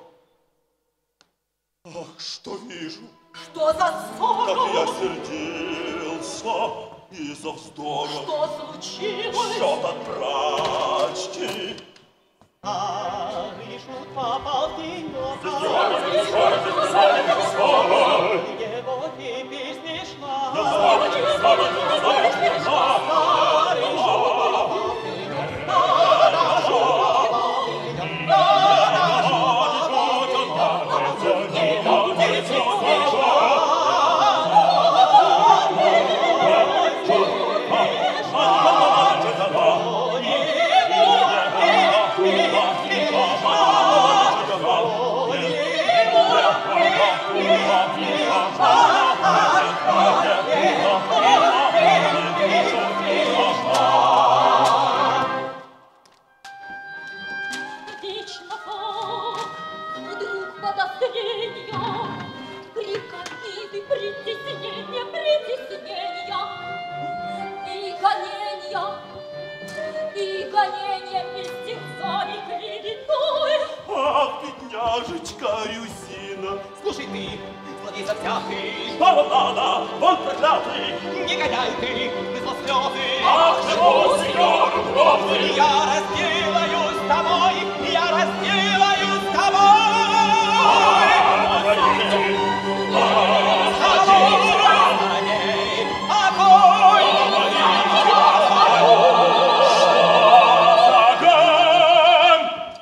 Ах, что вижу, Что за как ссору? я сердился из-за вздора. Что случилось? Счет от прачки. Старый шут попал в денёк. Его теперь смешно. Старый шут попал в денёк. Вечно так, вдруг подозрения, крик обиды, притеснения, притеснения, и гонения, и гонения истерзали клеветой. Ах, бедняжечка Рюзина. Слушай ты, злодей завзятый, Что вам надо, вон проклятый? негодяй ты, ты злослёвый. Ах, чего, сеньор, угрозы? Я разделаюсь с тобой, я разделаюсь с тобой. Огонь! Огонь!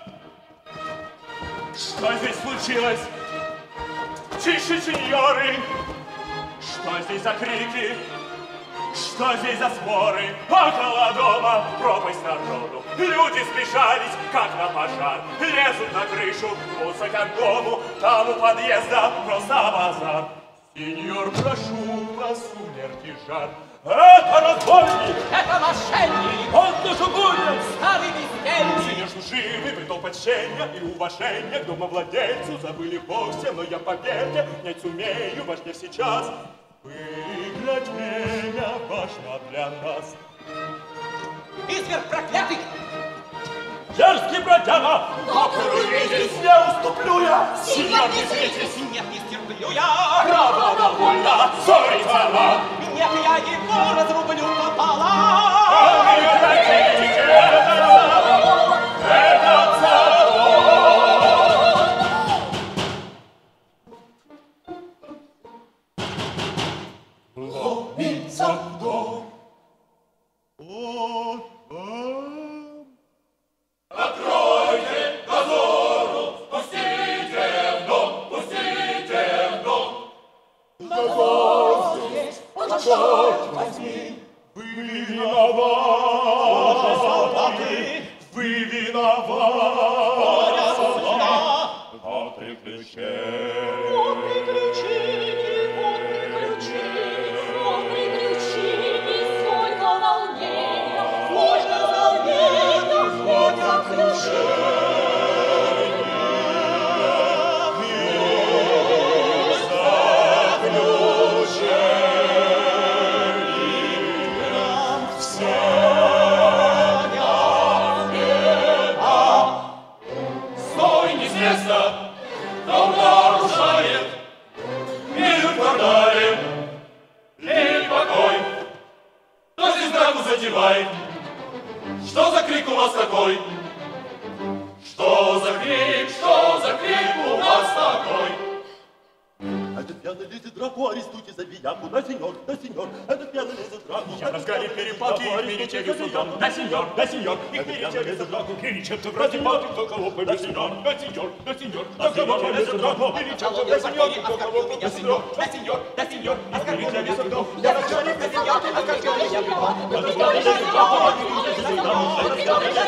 Что здесь случилось? Тише, сеньоры! Что здесь за крики? Что здесь за споры? Около дома пропасть народу. Люди смешались, как на пожар. Лезут на крышу, мусорят к дому. Там у подъезда просто базар. Сеньор, прошу вас, умерьте жар. Это разбойник! Это мошенник, Он душегубец! старый бездельник. Сеньор служивый, притол почтения и уважения к домовладельцу забыли вовсе, но я, поверьте, не сумею ваш гнев сейчас. Выиграть время важно для нас. Изверг проклятый, Дерзкий бродяга! Доктору видеть, Не уступлю я! сеньор, не зритесь, нет, не стерплю я. право довольно, совесть мала. Нет, я его разрублю пополам. Этот ломится в дом. О, там. Откройте дозору, пустите в дом, пустите в дом. Дозор здесь, черт возьми, вы виноваты, вы виноваты. Вот и ключей. Вот приключений, вот приключений, вот приключений, сколько волнения, сколько волнения, сколько ключей. Стой, не с места! крик у вас такой? Что за крик, что за крик у вас такой? Этот пьяный лезет драку, арестуйте за бияку. Да, сеньор, да, сеньор, этот пьяный лезет драку. Я в разгаре перепалки их перечерю судом. Да, сеньор, да, сеньор, их перечерю драку. Перечерю перепалки, кто кого победит. Да, сеньор, да, сеньор, да, сеньор, кто кого победит драку. Перечерю, да, сеньор, кто кого победит. Да, сеньор, да, сеньор, да, сеньор, оскорбил меня судом. Я в разгаре перепалки, оскорбил меня судом. Я в разгаре перепалки, оскорбил меня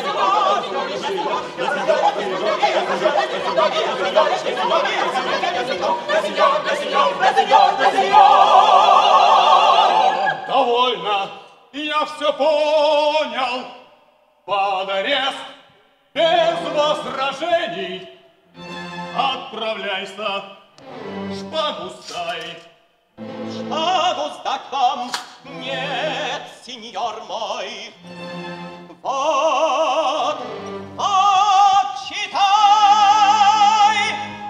Довольно, я все понял. Под арест без возражений. Отправляйся, шпагу ставить. Шагу сдать вам нет, сеньор мой. Вот, вот, читай.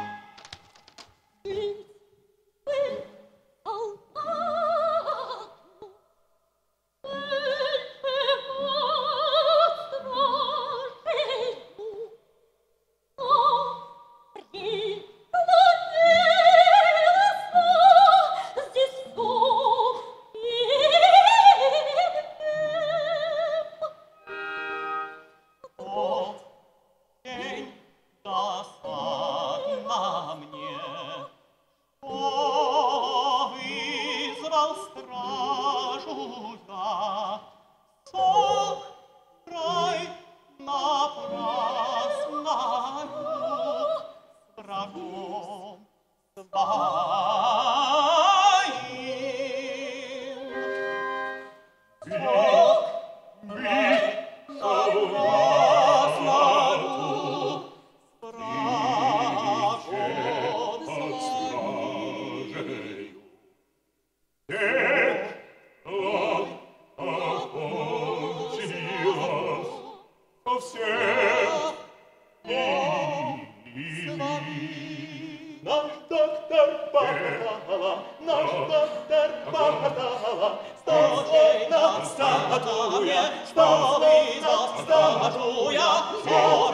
Наш доктор Бахатала, наш доктор Бахатала, сто на статуе, сто на статуя, сто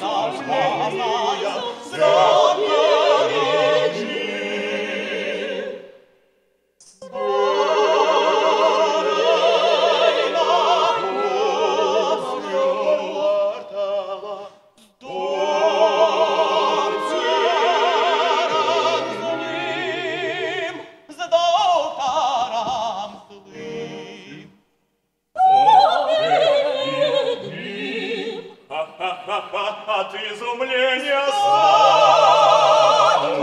на статуя, от изумления сам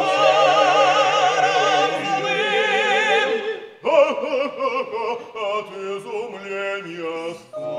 от изумления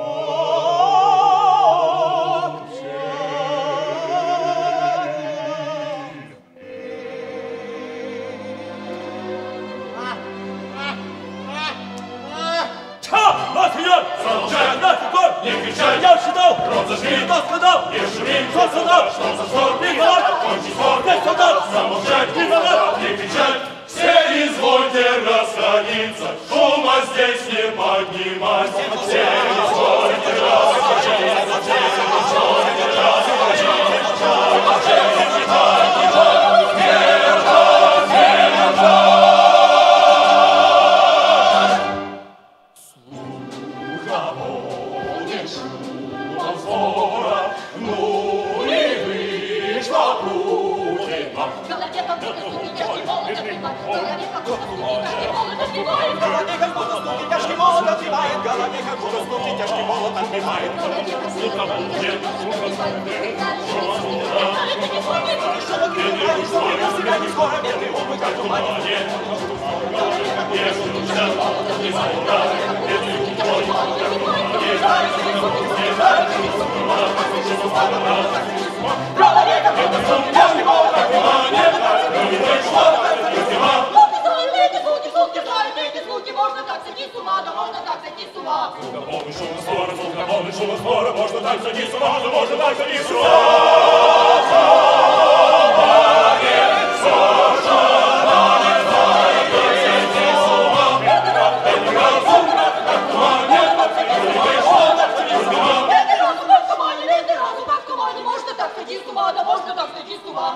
Не кричай, я считал, рот зажми, кто сказал, не шуми, кто сказал, что за спор, не говор, кончи спор, не сказал, замолчать, не говор, не кричать, все извольте расходиться, шума здесь не поднимать, все извольте расходиться, все извольте расходиться, Можно так сойти с ума, да можно так сойти с ума. Звуковой шум спора, звуковой шум спора, можно так сойти с ума, да можно так сойти с ума. Это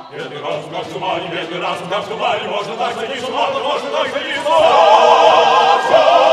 Бедный разум в тумане, бедный разум в тумане, можно так сойти с ума, можно так сойти с ума.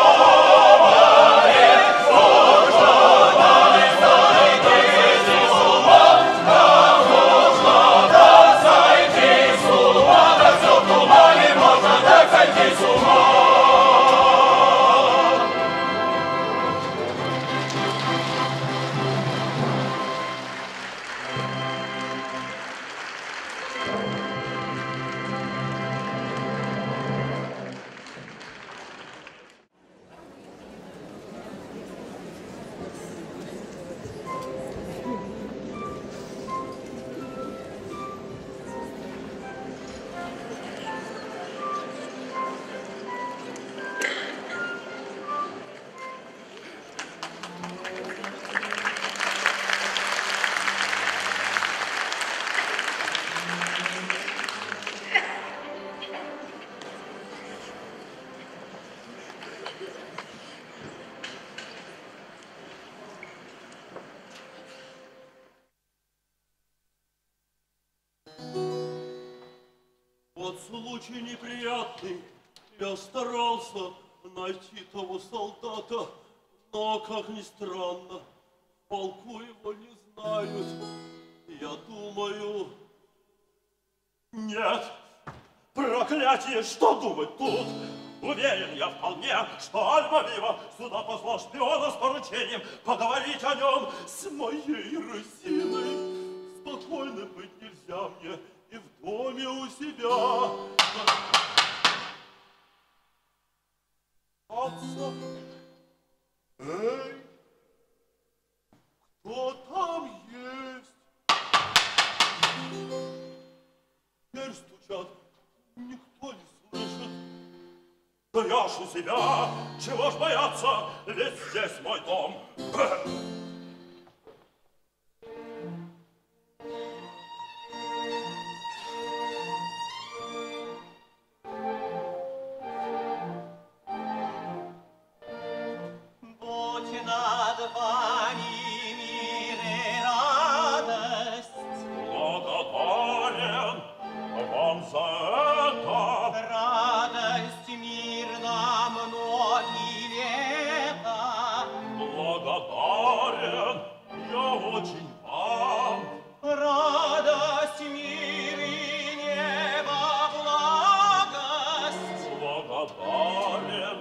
Вот случай неприятный, я старался найти того солдата, но, как ни странно, в полку его не знают. Я думаю... Нет, проклятие, что думать тут? Уверен я вполне, что Альма-Вива сюда послал шпиона с поручением поговорить о нем с моей Русиной. Спокойно быть нельзя мне и в доме у себя. Отца, эй, кто там есть? Дверь стучат, никто не слышит. Да я ж у себя, чего ж бояться, ведь здесь мой дом. Будь над вами мир и радость. Благодарен вам за это. Радость мир на многие лета. Благодарен я очень вам. Радость мир и небо благость. Благодарен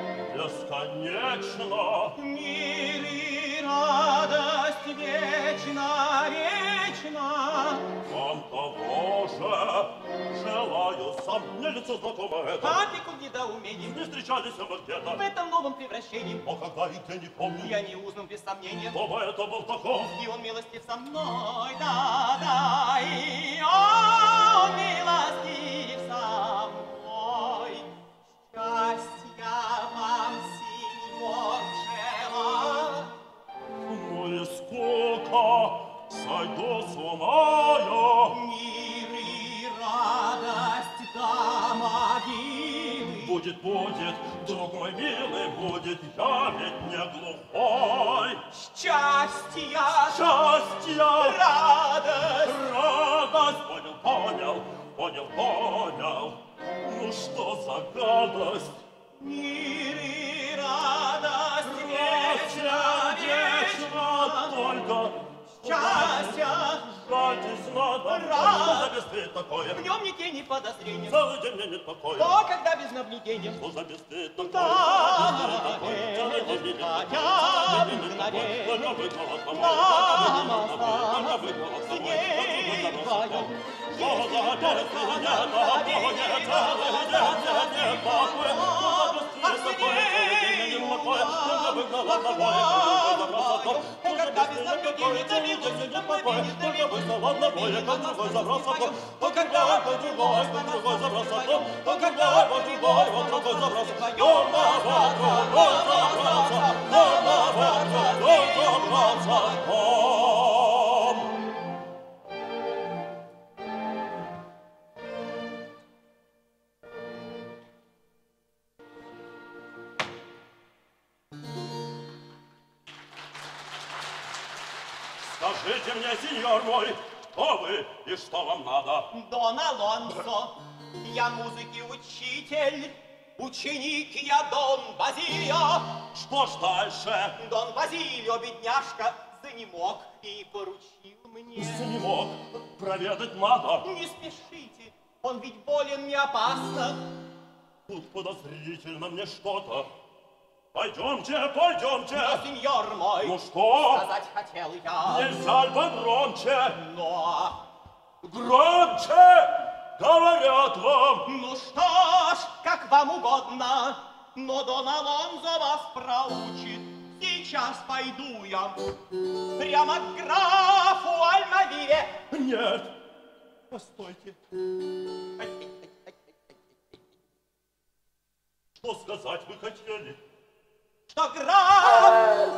бесконечно. Мир и радость вечно, вечно. Вам того же желаю сам. Мне лицо знакомо это. Папику в недоумении. Не встречались мы В где-то. этом новом превращении Но когда и где не помню. я не узнал без сомнения. Кто бы это был таков? И он милостив со мной, да, да, и он милостив со мной. Счастья вам, сеньор, желаю. Ну и сколько сойду с ума я. Мир и радость до могилы. Будет, будет, друг мой милый, будет, я ведь не глухой. Счастья, Счастья, радость. радость, понял, понял, понял, понял. Ну что за гадость? Мир и радость Вечно, вечно, вечно, вечно. только Счастья, ждать надо. Радость. Что за бесстыд такое? в нем ни тени подозрения. Целый день мне нет покоя. Но когда без наблюдения, Что за бесстыд такое? да, Что за бесстыд такое? хотя бы мгновенье, нам осталось с ней вдвоем. Если только мгновенье, нам осталось с ней вдвоем. Когда без наблюдения, да милости, да мгновенье, да милости, мгновенье, да нас вдвоем. То когда под другой, под другой забрался дом, то когда под другой, под другой забрался дом, дома, дома, забрался, дома, дома, забрался дом. Скажите мне, сеньор мой, Кто вы и что вам надо? Дон Алонсо, я музыки учитель, ученик я Дон Базилио. Что ж дальше? Дон Базилио, бедняжка, занемог и поручил мне. Занемог. Проведать надо. Не спешите, он ведь болен не опасно. Тут подозрительно мне что-то. Пойдемте, пойдемте. Но, сеньор мой, Ну что? сказать хотел я. Нельзя ли погромче? Но, Громче! Говорят вам. ну что ж, как вам угодно, но Дон Алонсо вас проучит. Сейчас пойду я прямо к графу Альмавиве. Нет. Постойте. Что сказать вы хотели? Что граф...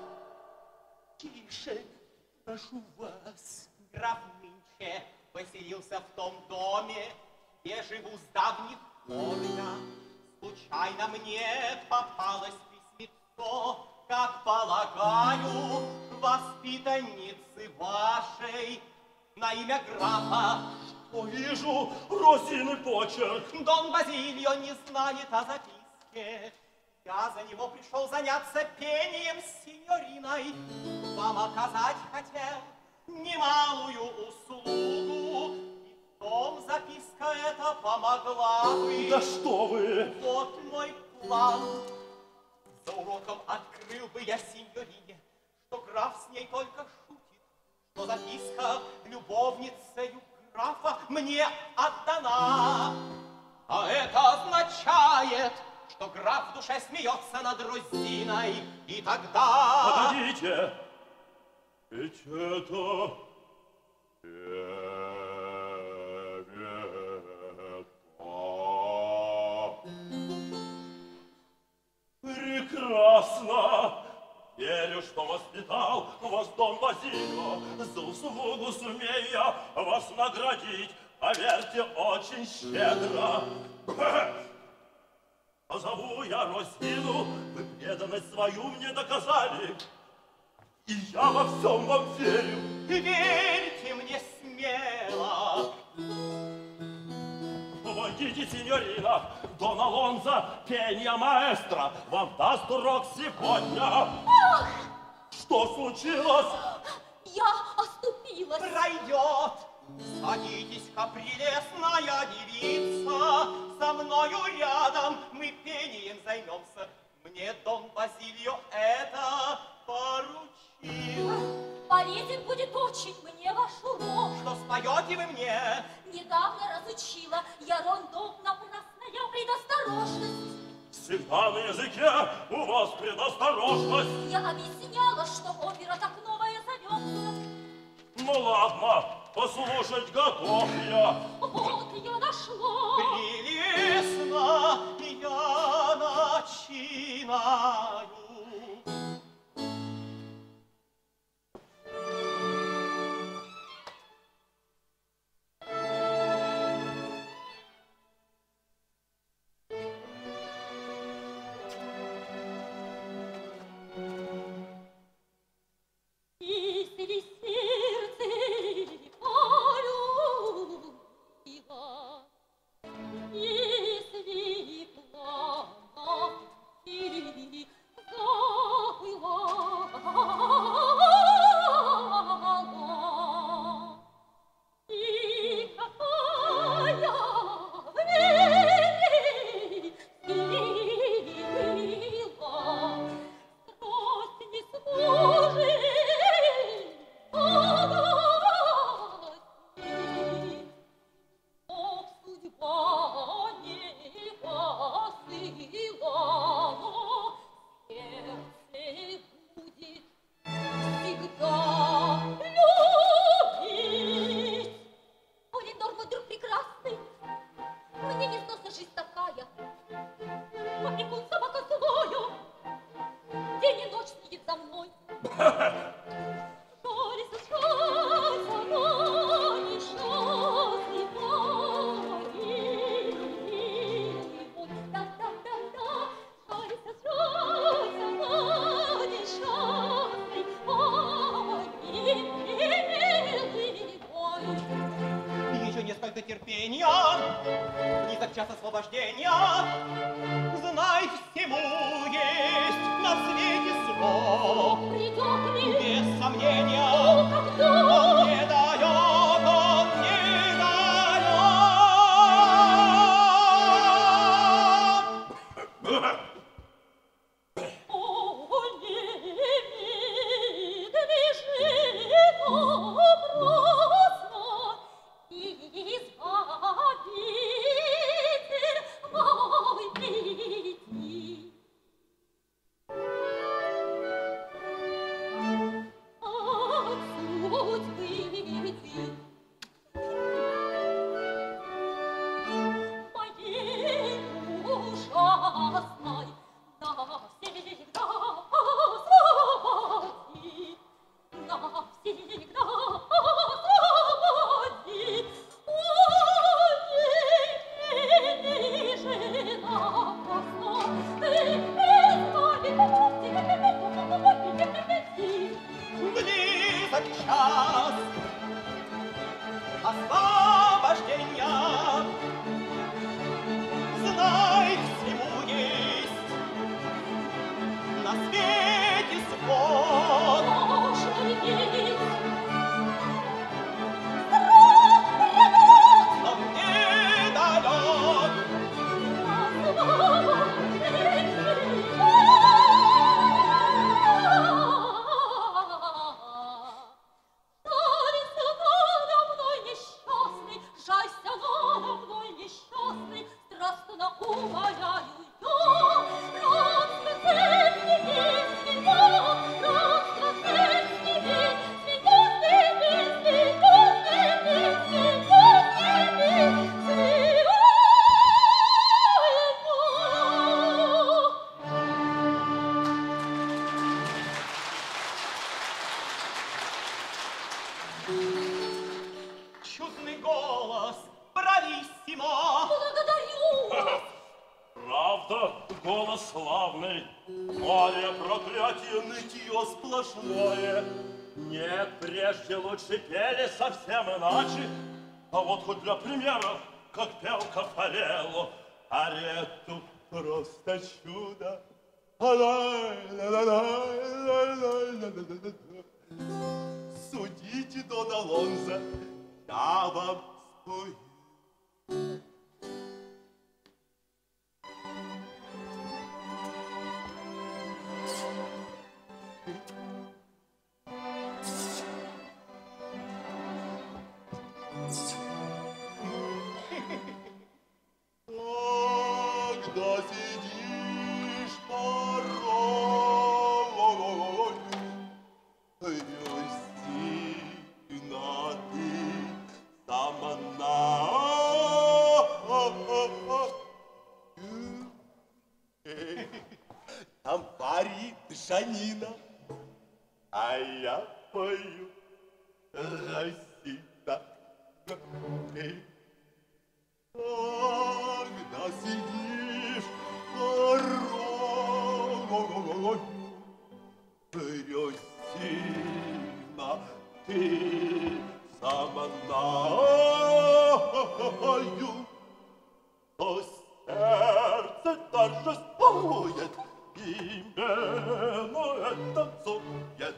Тише, прошу вас. Граф нынче поселился в том доме, где живу с давних пор я. Случайно мне попалось письмецо, как полагаю, воспитанницы вашей на имя графа. Что вижу, Розины почерк. Дон Базилио не знает о записке. Я за него пришел заняться пением с синьориной. Вам оказать хотел немалую услугу. И в том записка эта помогла бы. Да что вы! Вот мой план. За уроком открыл бы я синьорине, что граф с ней только шутит, что записка любовницею графа мне отдана. А это означает, что граф в душе смеется над Розиной, и тогда... Погодите! Ведь это... Прекрасно! Верю, что воспитал вас Дон Базилио. За услугу сумею я вас наградить, поверьте, очень щедро. Позову я Розину, вы преданность свою мне доказали, и я во всем вам верю. Верьте мне смело. Помогите, сеньорина, Дон Алонсо, пенья маэстро, вам даст урок сегодня. Ах! Что случилось? Я оступилась. Пройдет. Садитесь-ка, прелестная девица, со мною рядом мы пением займемся. Мне Дон Базилио это поручил. Полезен будет очень мне ваш урок. Что споете вы мне? Недавно разучила я рондо напрасная предосторожность. Всегда на языке у вас предосторожность. Я объясняла, что опера так новая зовется. Ну ладно, послушать готов я. Вот я нашла. Прелестно я начинаю. Если сердце полюбило, если пламя терпения, близок час освобождения. Знай, всему есть на свете срок. Придет ли? Без сомнения. Когда? Он не дает, он не дает. О, не медвежий просто, избавитель мой приди. От судьбы иди. Моей ужасной навсегда освободи, навсегда освободи. Ой, не жена просто, ты избави, Близок час освобождения. Знай, всему есть на свете срок. можно ли есть? Он не дает. Чудный голос, брависсимо. Благодарю вас. Правда, голос славный, море проклятие, нытье сплошное. Нет, прежде лучше пели совсем иначе, а вот хоть для примера, как пел Кафарелло, арету просто чудо. Судите, Дон Алонзо, я вам спою. Когда сидишь порою, Юстина, ты сама на. Там пари Жанина, а я пою Росита. Когда сидишь порою, Росина, ты сама наю, то сердце торжествует, именно это танцует.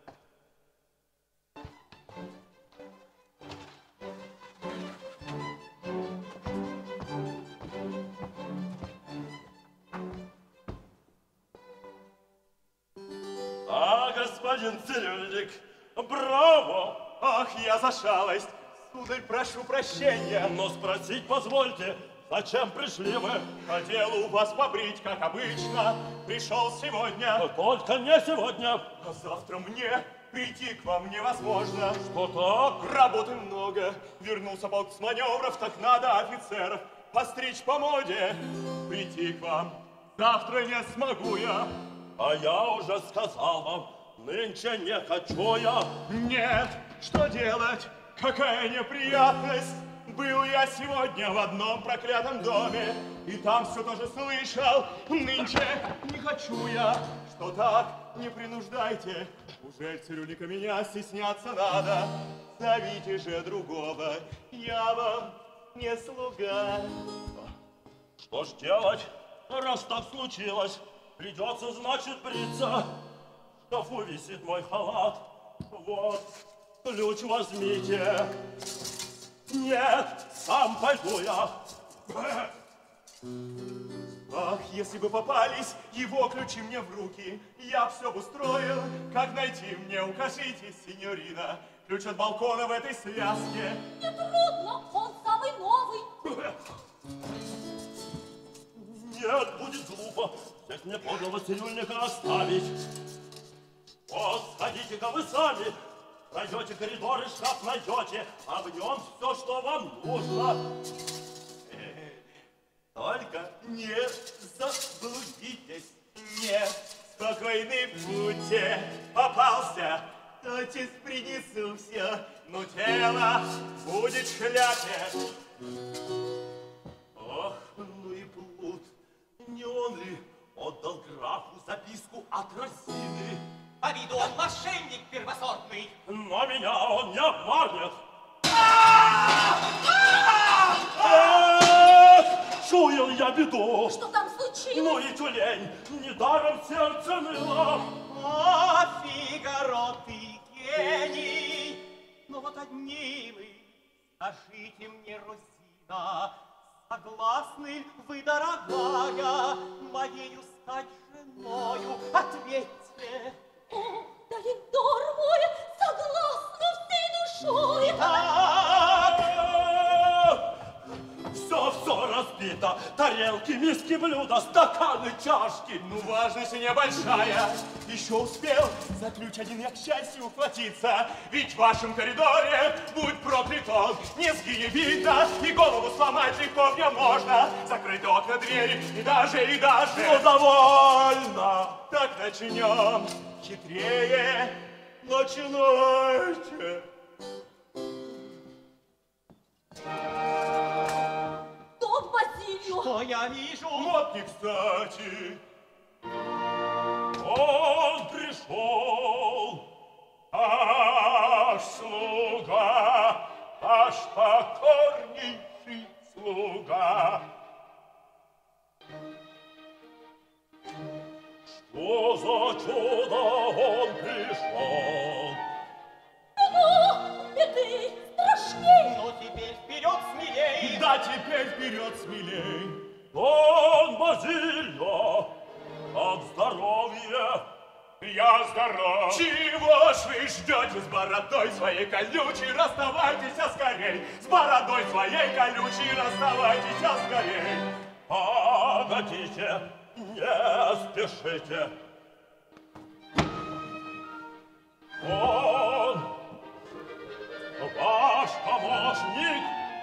А, господин цирюльник, браво! Ах, я за шалость. Сударь, прошу прощения. Но спросить позвольте, зачем пришли вы? Хотел у вас побрить, как обычно. Пришел сегодня. Но только не сегодня. А завтра мне прийти к вам невозможно. Что так? Работы много. Вернулся полк с маневров, так надо офицеров постричь по моде. Прийти к вам завтра не смогу я. А я уже сказал вам, нынче не хочу я. Нет, что делать? Какая неприятность! Был я сегодня в одном проклятом доме, и там все тоже слышал. Нынче не хочу я, что так, не принуждайте. Уже цирюльника меня стесняться надо. Зовите же другого, я вам не слуга. Что ж делать, раз так случилось? Придется, значит, бриться. В шкафу висит мой халат. Вот, ключ возьмите. Нет, сам пойду я. Ах, если бы попались его ключи мне в руки, я все бы устроил. Как найти мне, укажите, синьорина, ключ от балкона в этой связке. Не трудно, он самый новый. Нет, будет глупо здесь мне подлого цирюльника оставить. О, сходите-ка вы сами, пройдете коридоры, шкаф найдете, а в нем все, что вам нужно. Только не заблудитесь, не спокойный будьте. Попался, тотчас принесу все, но тело будет в шляпе. Ах, ну и плут, не он ли отдал графу записку от Росины? По виду он мошенник первосортный. Но меня он не обманет. Чуял я беду. Что там случилось? Ну и тюлень, недаром сердце ныло. О, Фигаро, ты гений! Но вот одни вы, скажите мне, Розина, согласны ли вы, дорогая, моею стать женою? Ответьте. О, Долидор мой, согласна всей душой. Так, Все, все разбито. Тарелки, миски, блюда, стаканы, чашки. Ну, важность и небольшая. Еще успел за ключ один я к счастью ухватиться. Ведь в вашем коридоре, будь проклят он, низги не видно, и голову сломать легко мне можно. Закрыты окна, двери, и даже, и даже. Ну, довольно. Так начнем хитрее. Начинайте. Дон Базилио. что я вижу? Вот не кстати. Он пришел, аж слуга, аж покорнейший слуга. Что за чудо он пришел? Ну, беды страшней. Ну, теперь вперед смелей. Да теперь вперед смелей. Дон Базилио, как здоровье? Я здоров. Чего ж вы ждете с бородой своей колючей? Расставайтесь скорей. С бородой своей колючей расставайтесь скорей. Погодите, не спешите. Он ваш помощник.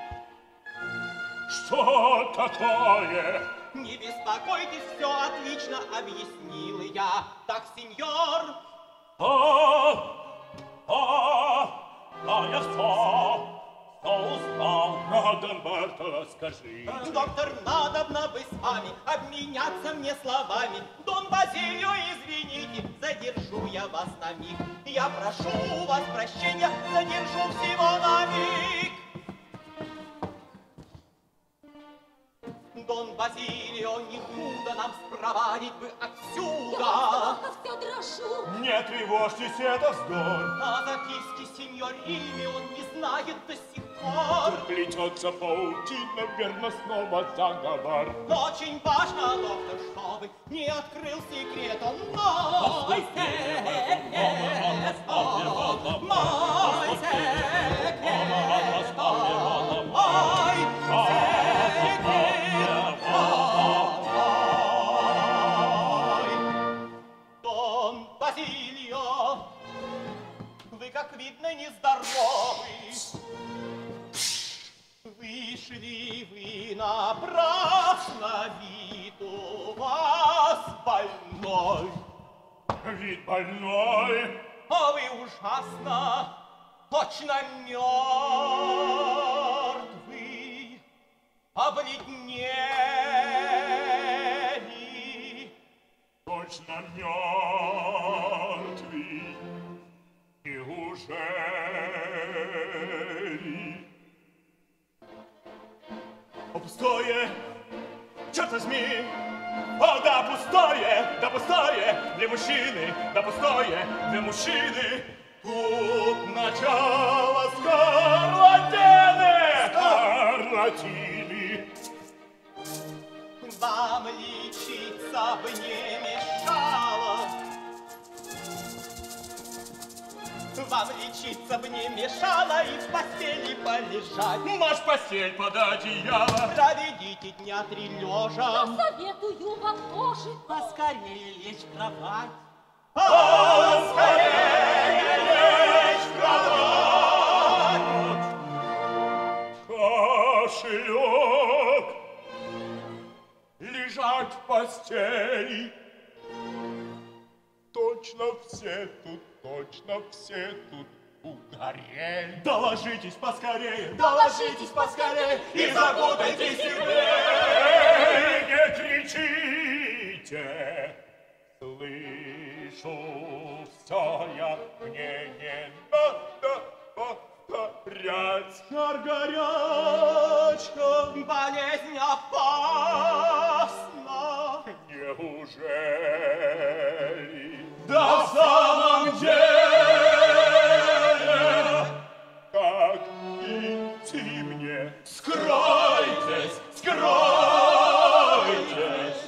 Что такое? Не беспокойтесь, все отлично объяснил я. Так, сеньор, А, а, а я все, все узнал. Дон Бартоло, скажи. доктор, надобно бы с вами обменяться мне словами. Дон Базилио, извините, задержу я вас на миг. Я прошу вас прощения, задержу всего на миг. Дон Базилио, не худо нам спровадить бы Я отсюда. устала, все дрожу. Не тревожьтесь, это вздор. А записки сеньорины он не знает до сих пор. Плетется паутина, верно, снова заговор. Очень важно, доктор, чтобы не открыл секрет он мой секрет. Мой секрет. Мой секрет. Дон Базилио, вы, как видно, нездоровы. Вышли вы напрасно, вид у вас больной. Вид больной. А вы ужасно, точно мертвый, обледнели. Точно мертвый. Неужели? пустое, черт возьми. О, да пустое, да пустое для мужчины, да пустое для мужчины. Тут начало скарлатины, скарлатины. Вам лечиться бы не мешало. Вам лечиться бы не мешало и в постели полежать. Маш, постель под одеяло. Проведите дня три лежа. Я советую вам тоже Поскорее лечь в кровать. Поскорее лечь в кровать. Кошелек. Лежать в постели. Точно все тут, точно все тут угорели. Доложитесь поскорее, доложитесь поскорее и запутайтесь теплее. Не кричите, слышу все я, мне не надо повторять. Жар горячка, Болезнь опасна. неужели? Да в самом деле, как идти мне? Скройтесь, скройтесь.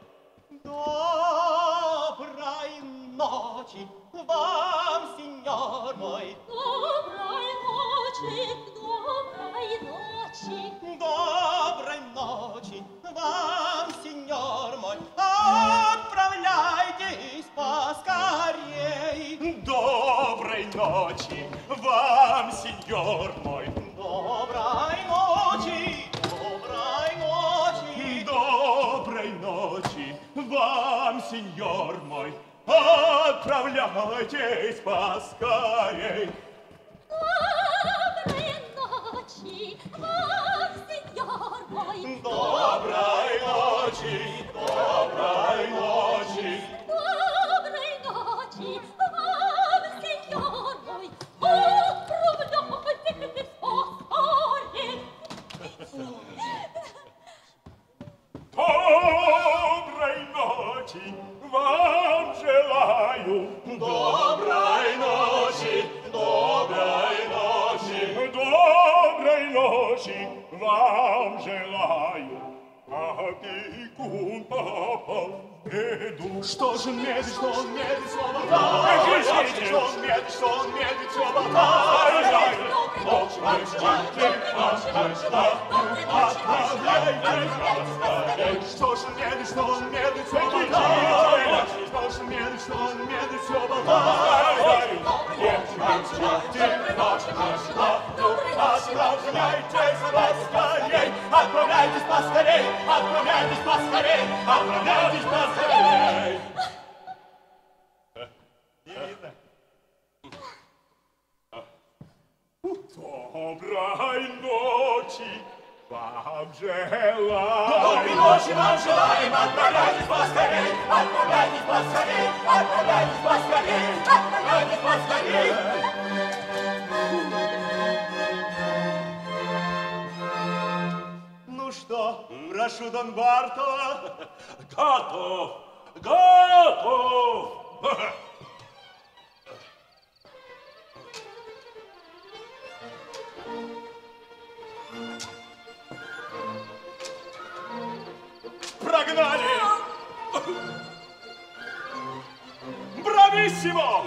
Доброй ночи вам, сеньор мой. Доброй ночи, доброй ночи. Доброй ночи вам, сеньор мой. Отправляйтесь поскорей. Доброй ночи вам, сеньор мой. Доброй ночи, доброй ночи. Доброй ночи вам, сеньор мой. Отправляйтесь поскорей. Доброй ночи вам, сеньор мой. Доброй ночи, доброй ночи. Доброй ночи вам, сеньор мой. Отправляйтесь поскорей. Доброй ночи вам желаю. Доброй ночи, доброй ночи. Доброй ночи вам желаю. Опекун попал в беду. Что же медлит, что он медлит, все болтает. Что он медлит, что он медлит, все болтает. Ночь, ночь, что же медлит, что он медлит, все болтает. Что же медлит, что он медлит, все болтает. Отправляйтесь поскорей, отправляйтесь поскорей, отправляйтесь поскорей. Не видно. Доброй ночи вам желаем. Доброй ночи вам желаем, отправляйтесь поскорей, отправляйтесь поскорей, отправляйтесь поскорей, отправляйтесь поскорей. Ну что, прошу Дон Бартоло. Готов, готов. Прогнали! Брависсимо!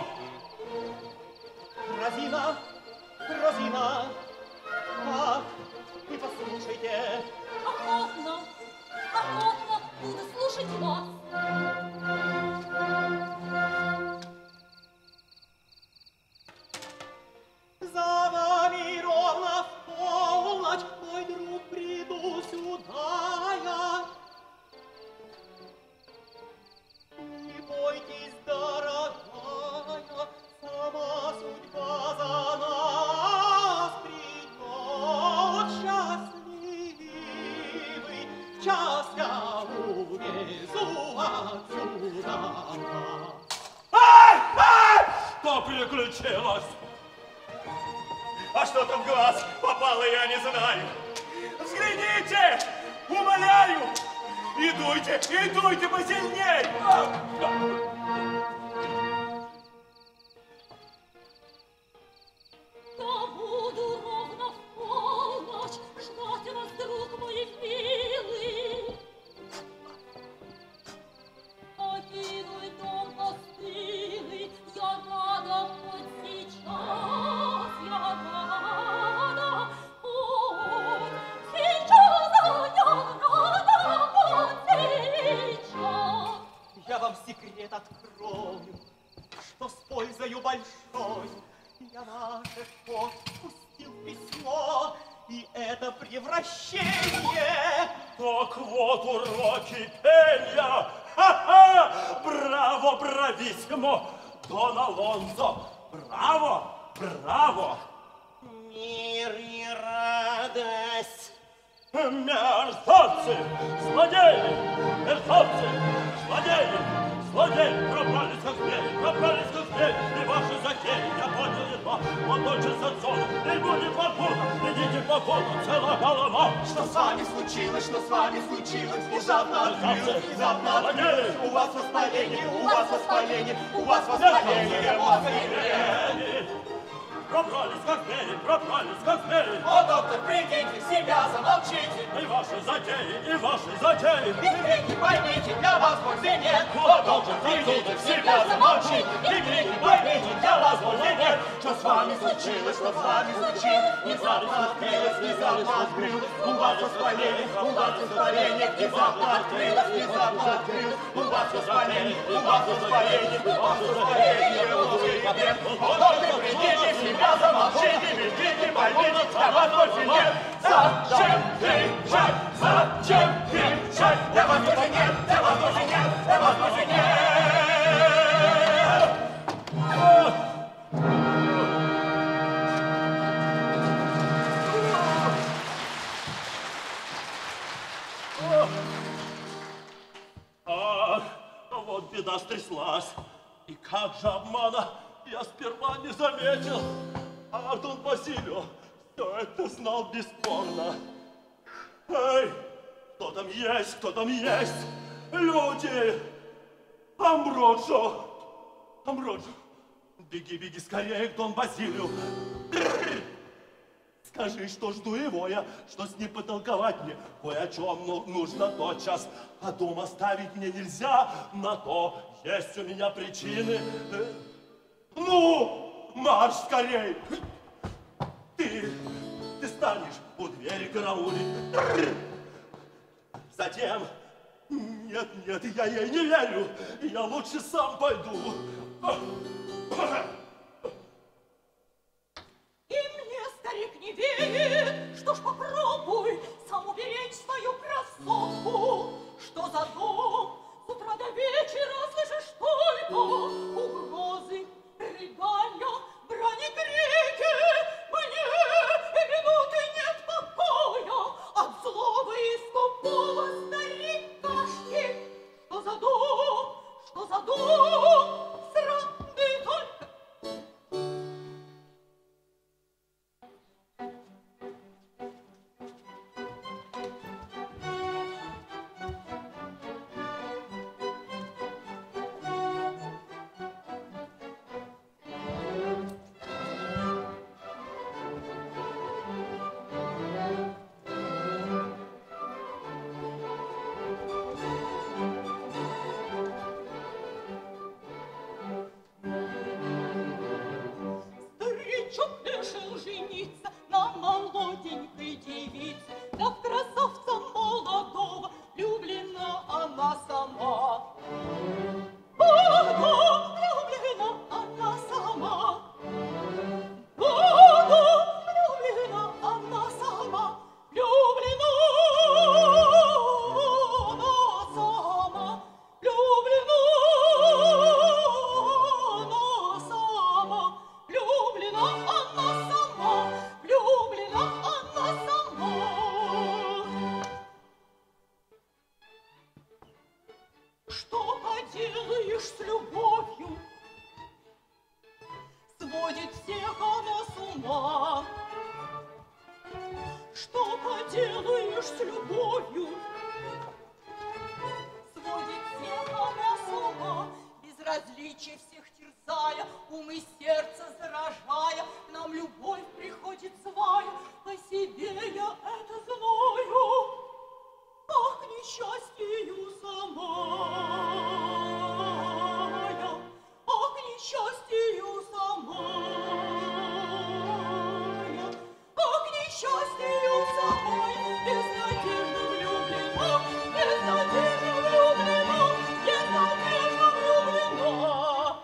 Розина, Розина, ах, вы послушайте. Охотно, охотно буду слушать вас. За вами ровно в полночь, мой друг, приду сюда я. Не бойтесь, дорогая, сама судьба за нас придет. Счастливый час я увезу отсюда. Ай! Ай! Что переключилось? А что там в глаз попало, я не знаю. Взгляните! Умоляю! И дуйте, и дуйте посильней! Я буду ровно в полночь ждать вас, друг мой милый. Покинуть дом постылый, я рада хоть сейчас, я рада хоть сейчас, я рада хоть сейчас. Я вам секрет открою, что с пользою большой я ваше отпустил письмо, и это превращение. Так вот уроки пения. Ха-ха! Браво, брависсимо! Дон Алонсо! Браво, браво! Мир и радость. Мерзавцы! Злодеи! Мерзавцы! Злодеи! Злодеи! Пропались как звери! Пропались как звери! И ваши затеи, я понял едва. Вот тотчас отцом, и будет покуда. Идите покуда, цела голова. Что с вами случилось, что с вами случилось? Внезапно открылось, внезапно открылось. У вас воспаление, у вас воспаление, у вас воспаление мозга. Пробрались как звери, пробрались как звери. О, доктор, придите в себя, замолчите. И ваши затеи, и ваши затеи. И крики поймите, для вас пользы нет. О, доктор, придите в себя, замолчите. И крики поймите, для вас пользы нет. Что с вами случилось, что с вами случилось? Внезапно открылось, внезапно открылось. У вас воспаление, у вас воспаление. Внезапно открылось, внезапно открылось. У вас воспаление, у вас воспаление. У вас воспаление, мозга нет. О, доктор, придите в себя. Замолчите, ведите, поймите, для вас больше нет. Зачем кричать? Зачем кричать? Для вас больше нет, для вас больше нет, для вас больше нет. Ах, вот беда стряслась. И как же обмана я сперва не заметил. А Дон Басилио все это знал бесспорно. Эй, кто там есть, кто там есть? Люди! Амброджо! Амброджо! Беги, беги скорее к Дон Басилию. Скажи, что жду его я, что с ним потолковать мне кое о чем ну, нужно тотчас, а дом оставить мне нельзя, на то есть у меня причины. Ну, марш скорей! Ты, ты станешь у двери караулить. Затем, нет, нет, я ей не верю, я лучше сам пойду. И мне старик не верит, что ж попробуй сам уберечь свою красотку. Что за дом? С утра до вечера слышишь только угрозы, рыдания, брани, крики. Мне и минуты нет покоя от злого и скупого старикашки. Что за дом? Что за дом? Срамный только. Старичок решил жениться на молоденькой девице. Да в красавца молодого влюблена она сама. Ах, да, влюблена она сама. Ах, да, влюблена она сама. Влюблена она сама. Влюблена она сама. Влюблена она сама. Влюблена она сама. Что поделаешь с любовью? Сводит всех она с ума. Что поделаешь уж с любовью. Сводит тело на с ума, безразличие всех терзая, ум и сердце заражая, нам любовь приходит злая, по себе я это знаю. Ах, к несчастью самая, ах, к несчастью самая, ах, к несчастью самая, безнадежно влюблена, безнадежно влюблена, безнадежно влюблена.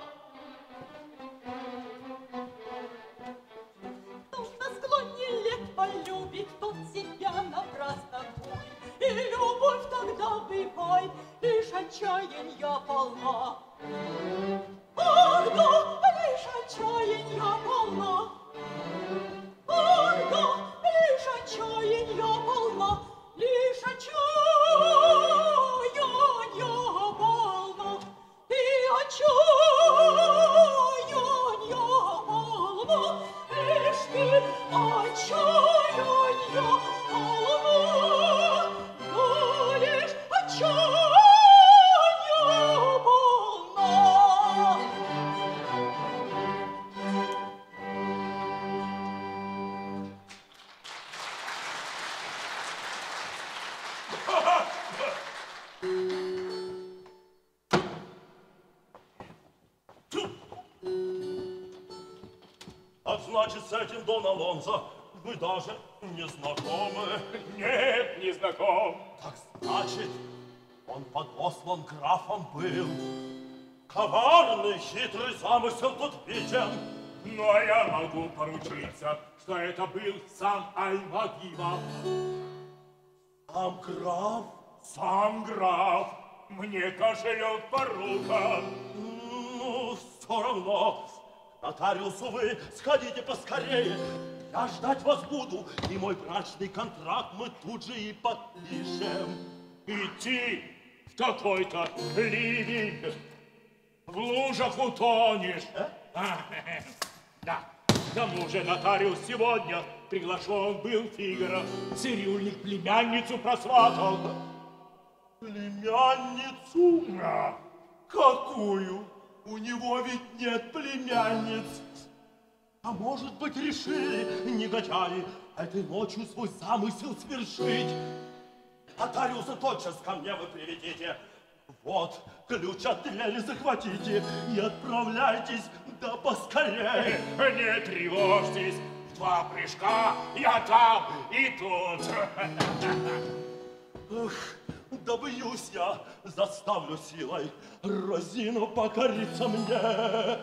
Кто ж на склоне лет полюбит, тот себя напрасно губит. И любовь тогда бывает лишь отчаяния полна. Ах, да, лишь отчаяния полна. Ах, да, лишь отчаяния полна. Лишь отчаяния полна. И отчаяния полна. Лишь ты отчаяния полна. Лишь отчаяния полна. А значит, с этим Дон Алонсо вы даже не знакомы? Нет, не знаком. Так значит, он подослан графом был. Коварный, хитрый замысел тут виден. Но я могу поручиться, что это был сам Альмавива. Сам граф? Сам граф. Мне кошелек порука. Ну, все равно. К нотариусу вы сходите поскорее. Я ждать вас буду, и мой брачный контракт мы тут же и подпишем. Идти в такой-то ливень, в лужах утонешь. А, да, к тому же нотариус сегодня приглашен был Фигаро. Цирюльник племянницу просватал. Племянницу? А, Какую? У него ведь нет племянниц. А может быть, решили негодяи этой ночью свой замысел свершить? Нотариуса тотчас ко мне вы приведите. Вот, ключ от двери захватите и отправляйтесь, да поскорее. не тревожьтесь, в два прыжка я там и тут. Ах, добьюсь я, заставлю силой Розину покориться мне.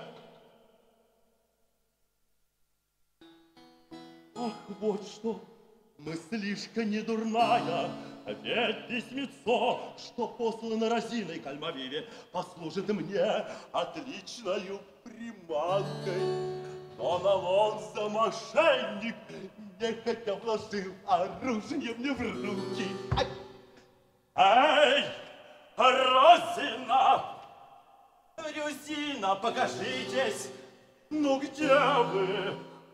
Ах, вот что, мыслишка не дурная, ведь письмецо, что послано Розиной к Альмавиве, послужит мне отличною приманкой. Дон Алонсо мошенник, нехотя вложил оружие мне в руки. Ай! Эй, Розина! Рюзина, покажитесь! Ну где вы?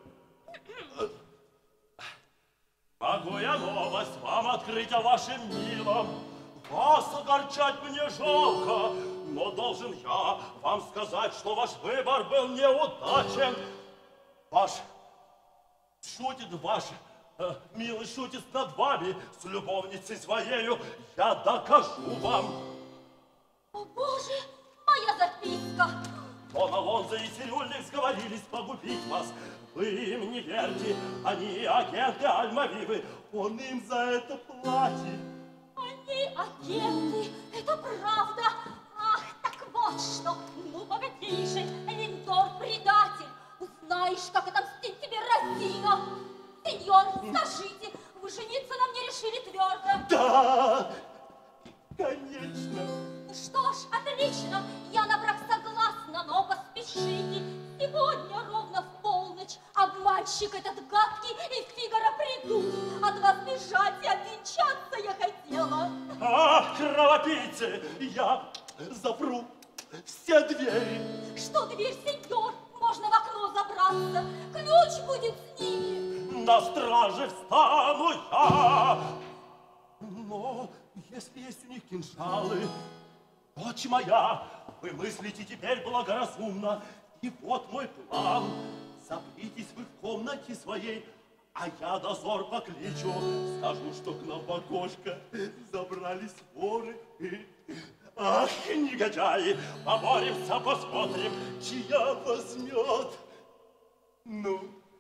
Могу я новость вам открыть о вашем милом? Вас огорчать мне жалко, но должен я вам сказать, что ваш выбор был неудачен. Ваш шутит ваш, э, милый шутит над вами, с любовницей своею я докажу вам. О, Боже, моя записка! Дон Алонсо и цирюльник сговорились погубить вас. Вы им не верьте, они агенты Альмавивы, он им за это платит. Они агенты, это правда. Ах, так вот что. Ну, погоди же, Линдор предатель. Узнаешь, как отомстить тебе Розина. Сеньор, скажите, вы жениться на мне решили твердо? Да, конечно. Ну что ж, отлично, я на брак согласна, но поспешите. Сегодня ровно в полночь обманщик этот гадкий и Фигаро придут. От вас бежать и обвенчаться я хотела. Ах, кровопийцы, я запру все двери. Что дверь, сеньор? Можно в окно забраться. Ключ будет с ними. На страже встану я. Но если есть у них кинжалы, дочь моя, вы мыслите теперь благоразумно. И вот мой план. Запритесь вы в комнате своей, а я дозор покличу. Скажу, что к нам в окошко забрались воры. Ах, негодяи, поборемся, посмотрим, чья возьмет. Ну,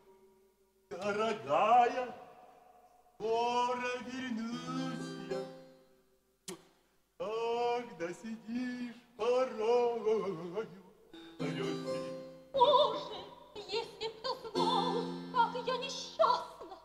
дорогая, скоро вернусь я. Когда сидишь порою, любви. Боже, если б кто знал, как я несчастна.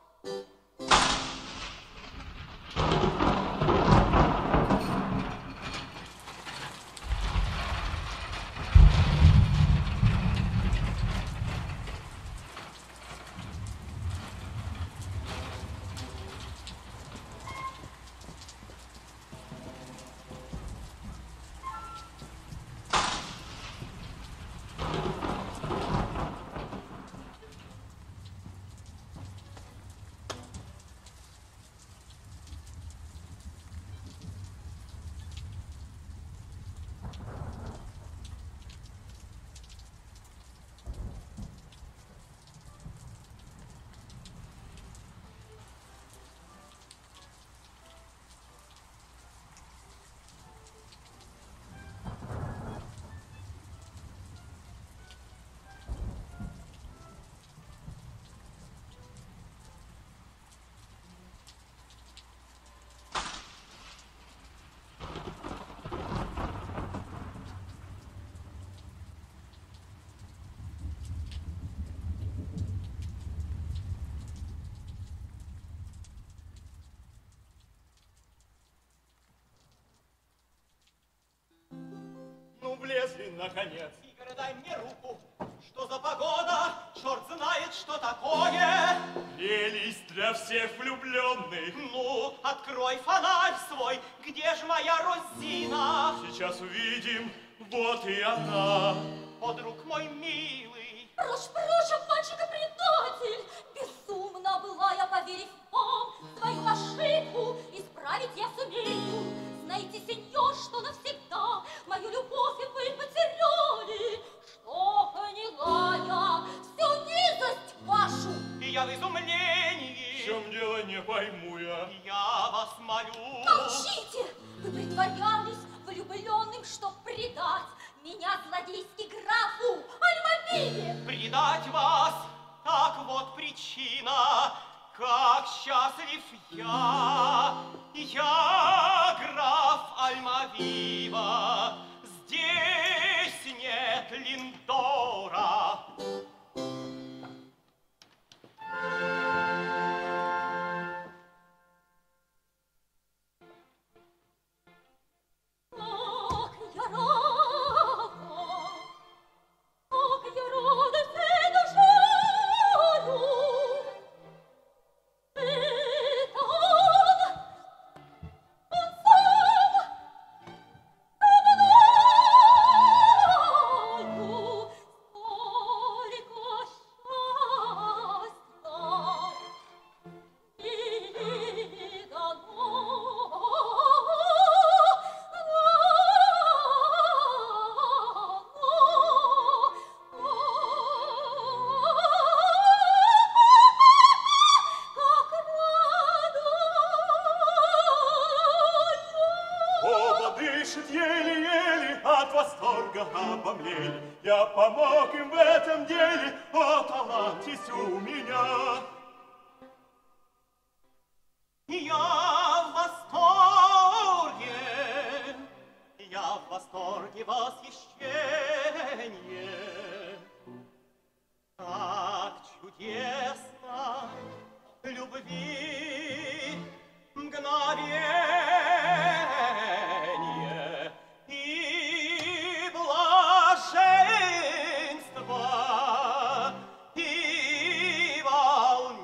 Влезли, наконец. Игорь, дай мне руку. Что за погода? Черт знает, что такое. Прелесть для всех влюбленных. Ну, открой фонарь свой. Где ж моя Розина? Сейчас увидим. Вот и она. О, друг мой милый. Прочь, прочь, обманщик-предатель. Безумно была я, поверив вам. Свою ошибку исправить я сумею. Знаете, сеньор, что навсегда мою любовь вы потеряли. Что поняла я всю низость вашу. И я в изумлении. В чем дело, не пойму я. Я вас молю. Молчите! Вы притворялись влюбленным, чтоб предать меня, злодейски графу Альмавиве. Предать вас, так вот причина, как счастлив я. Я граф Альмавива, здесь нет Линдора. Ах, я рада, ах, я рада всей душою. Это он, он сам, со мною, сколько счастья и Оба дышат еле-еле, от восторга обомлели. Я помог им в этом деле, о, талантись у меня. Я в восторге, я в восторге восхищение. Так чудесно любви мгновенье и блаженство, и волнение.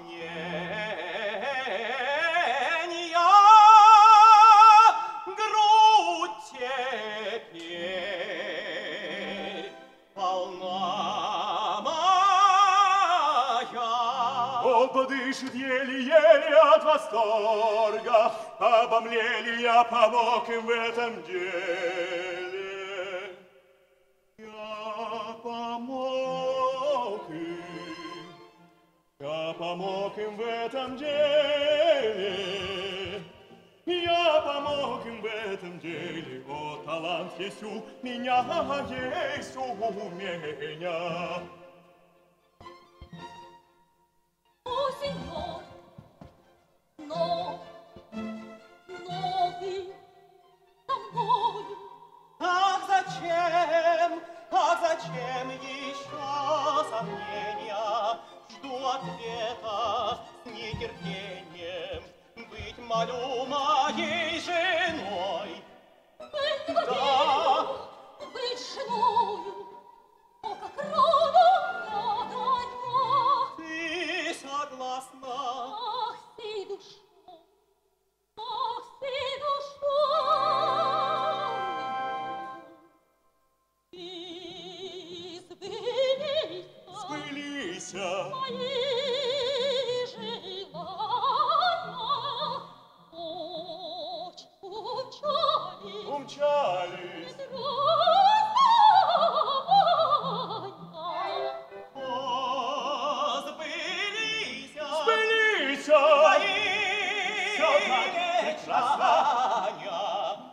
дышит еле-еле от восторга. Обомлели, я помог им в этом деле. Я помог им, я помог им в этом деле. Я помог им в этом деле. О, талант есть у меня, есть у меня. О, сеньор, но, но вы со мною. Ах, зачем, ах, зачем еще сомнения? Жду ответа с нетерпением. Быть молю моей женой. Быть Да. верю, быть женою. О, как рано, рано я. Ты согласна? Ах, сей душой, ах, сей душой. И сбылись Сбылись мои желания. Ночь умчались, умчались. раздавая. О, сбылись Сбылись мои Всё так прекрасно. мечтания.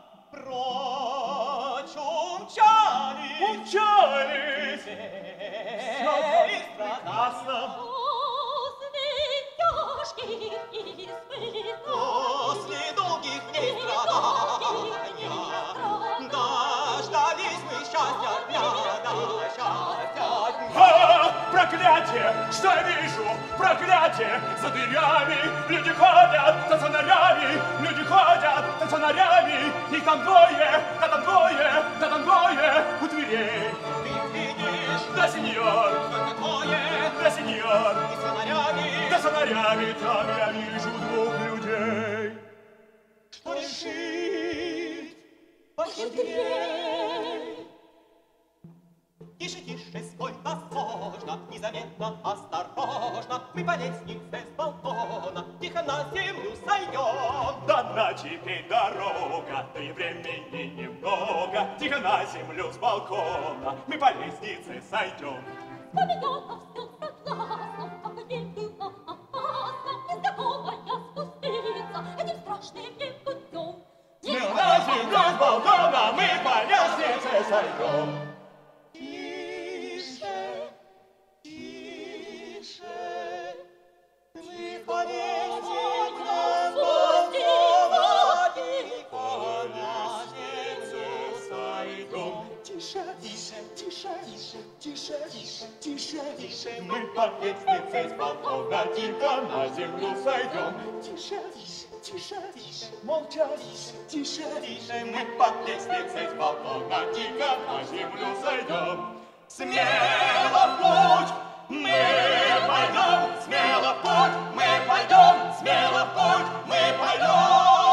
Прочь умчались умчались. Всё так и прекрасно. После тяжких испытаний, После долгих дней страдания дождались мы счастья дня, да, счастья дня. А, проклятие, что я вижу, проклятие, за дверями люди ходят, за фонарями, люди ходят, за фонарями, их там двое, да там двое, да там двое у дверей. Ты видишь, Да, сеньор, только двое, да, сеньор, и с фонарями, да, фонарями, там я вижу двух людей. что решить, похитрей. Тише, тише, сколько сложно, незаметно, осторожно, мы по лестнице с балкона тихо на землю сойдем. Дана теперь дорога, да и времени немного. Тихо на землю с балкона, мы по лестнице сойдем. Помидоров всё согласно, как не было опасно, незнакомая спуститься этим страшным мне путем. Тихо на землю с балкона, мы по лестнице сойдем. Тише, тише, мы по лестнице спуститься тихо на землю сойдем. Тише, тише, тише, тише, тише, тише, Тише, мы по лестнице с балкона тихо на землю сойдем. Тише, тише, тише, молча, тише, Тише, мы по лестнице с балкона тихо на землю сойдем. Смело в путь мы пойдем, смело в путь мы пойдем, смело в путь мы пойдем.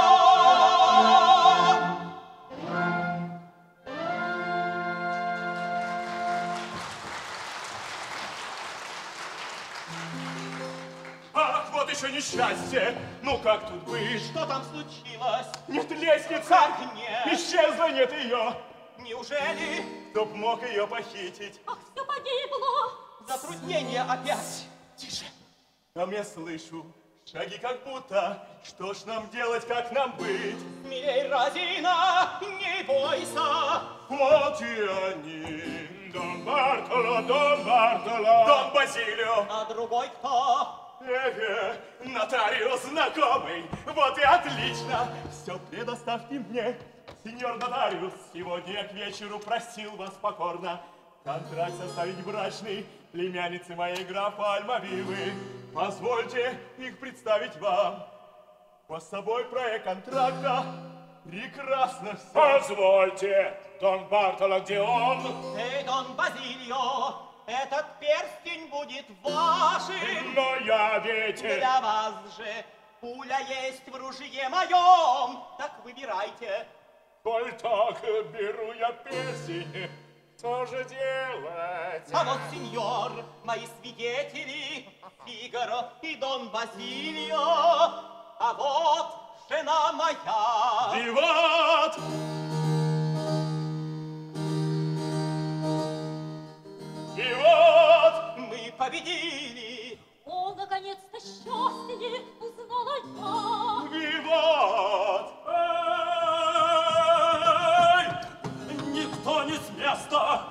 Ах, вот еще несчастье! Ну как тут быть? Что там случилось? Нет лестницы! Как нет? Исчезла, нет ее! Неужели Кто б мог ее похитить? Ах, все погибло. затруднение опять? Тише! Там я слышу шаги как будто. Что ж нам делать, как нам быть? Смелей, разина, не бойся. Вот и они! Дон Бартоло, Дон Бартоло! Дон Базилио! А другой кто? Э-э, нотариус знакомый, вот и отлично. Все предоставьте мне, сеньор нотариус. Сегодня я к вечеру просил вас покорно контракт составить брачный племянницы моей графа Альмавивы. Позвольте их представить вам. По собой проект контракта прекрасно все. Позвольте, Дон Бартоло, где он? Эй, Дон Базилио, этот перстень будет вашим. Но я ведь... Для вас же пуля есть в ружье моем. Так выбирайте. Коль так беру я персень, Что же делать? А вот, сеньор, мои свидетели, Фигаро и Дон Базилио, а вот жена моя. Виват! Виват! Мы победили. О, наконец-то счастье узнала я. Виват! Эй! Никто не с места!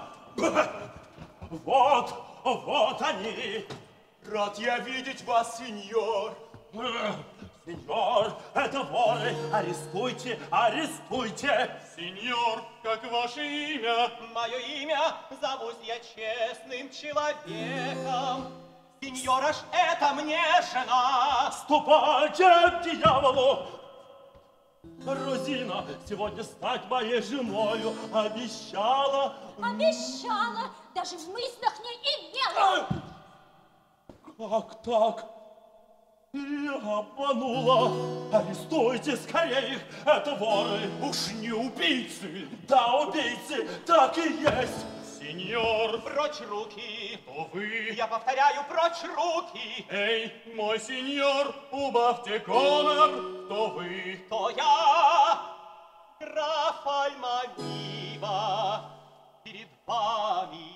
Вот, вот они! Рад я видеть вас, сеньор. Сеньор, это воры! Арестуйте, арестуйте! Сеньор, как ваше имя? Мое имя зовусь я честным человеком. Сеньор, аж это мне жена. Ступайте к дьяволу! Розина сегодня стать моей женою обещала. Обещала, даже в мыслях не имела. Как так? Я обманула. Арестуйте скорее их, это воры. Уж не убийцы. Да, убийцы, так и есть. Сеньор, Прочь руки. кто вы? Я повторяю, прочь руки. Эй, мой сеньор, убавьте гонор. Кто вы? То я, граф Альмавива, перед вами.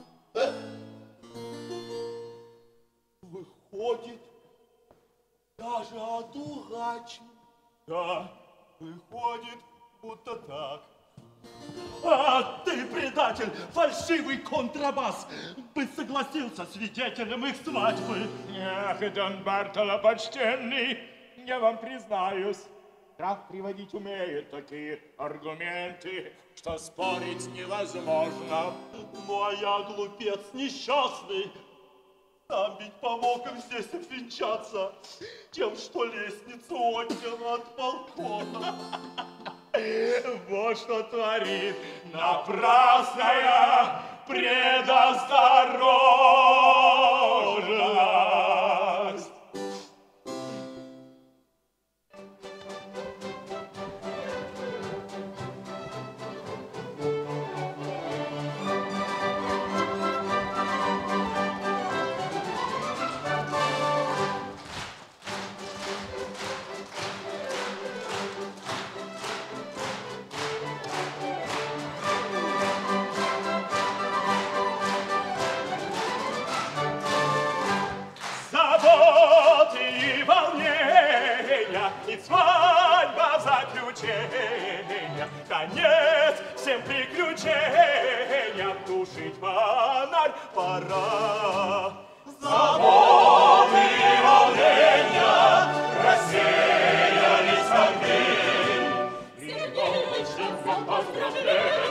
Выходит, даже одурачен. Да, выходит, будто так. А ты, предатель, фальшивый контрабас, бы согласился свидетелем их свадьбы. Ах, Дон Бартоло почтенный, я вам признаюсь, граф приводить умеет такие аргументы, что спорить невозможно. Ну, а я, глупец несчастный, сам ведь помог им здесь обвенчаться тем, что лестницу отнял от балкона. Вот что творит напрасная предосторожность. И свадьба заключения, конец всем приключениям, тушить фонарь пора. Заботы и волнения рассеялись как дым. Сердечным всем поздравлением,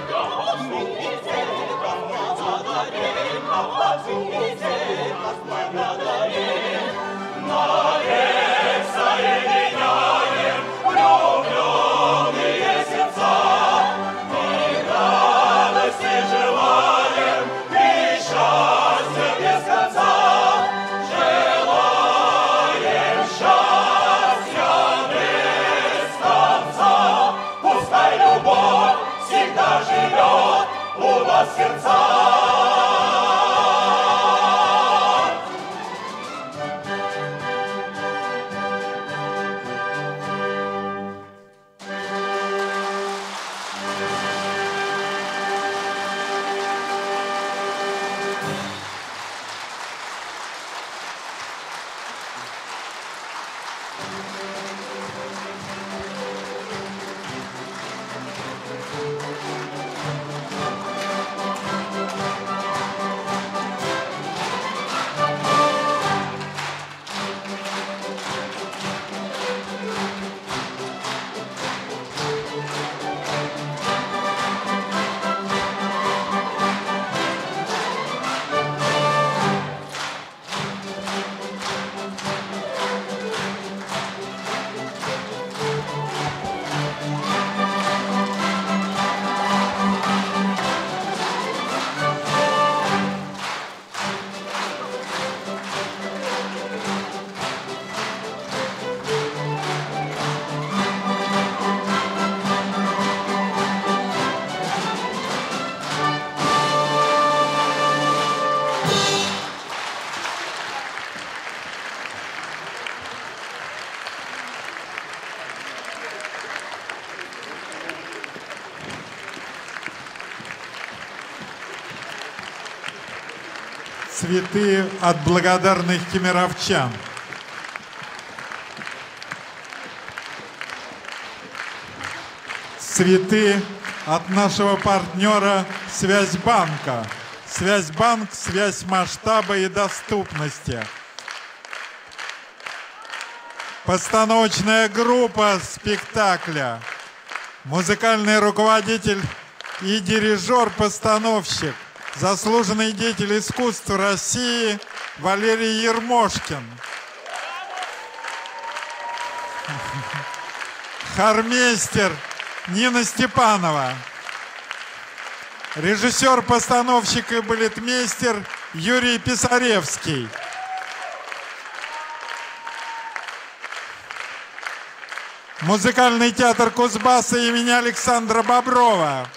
Навек соединяем влюбленные сердца, и радости желаем, и счастья без конца. Желаем счастья без конца, пускай любовь всегда живет у вас в сердцах. Цветы от благодарных кемеровчан. Цветы от нашего партнера Связьбанка. Связьбанк, связь масштаба и доступности. Постановочная группа спектакля. Музыкальный руководитель и дирижер-постановщик. Заслуженный деятель искусства России Валерий Ермошкин. Хормейстер Нина Степанова. Режиссер-постановщик и балетмейстер Юрий Писаревский. Музыкальный театр Кузбасса имени Александра Боброва.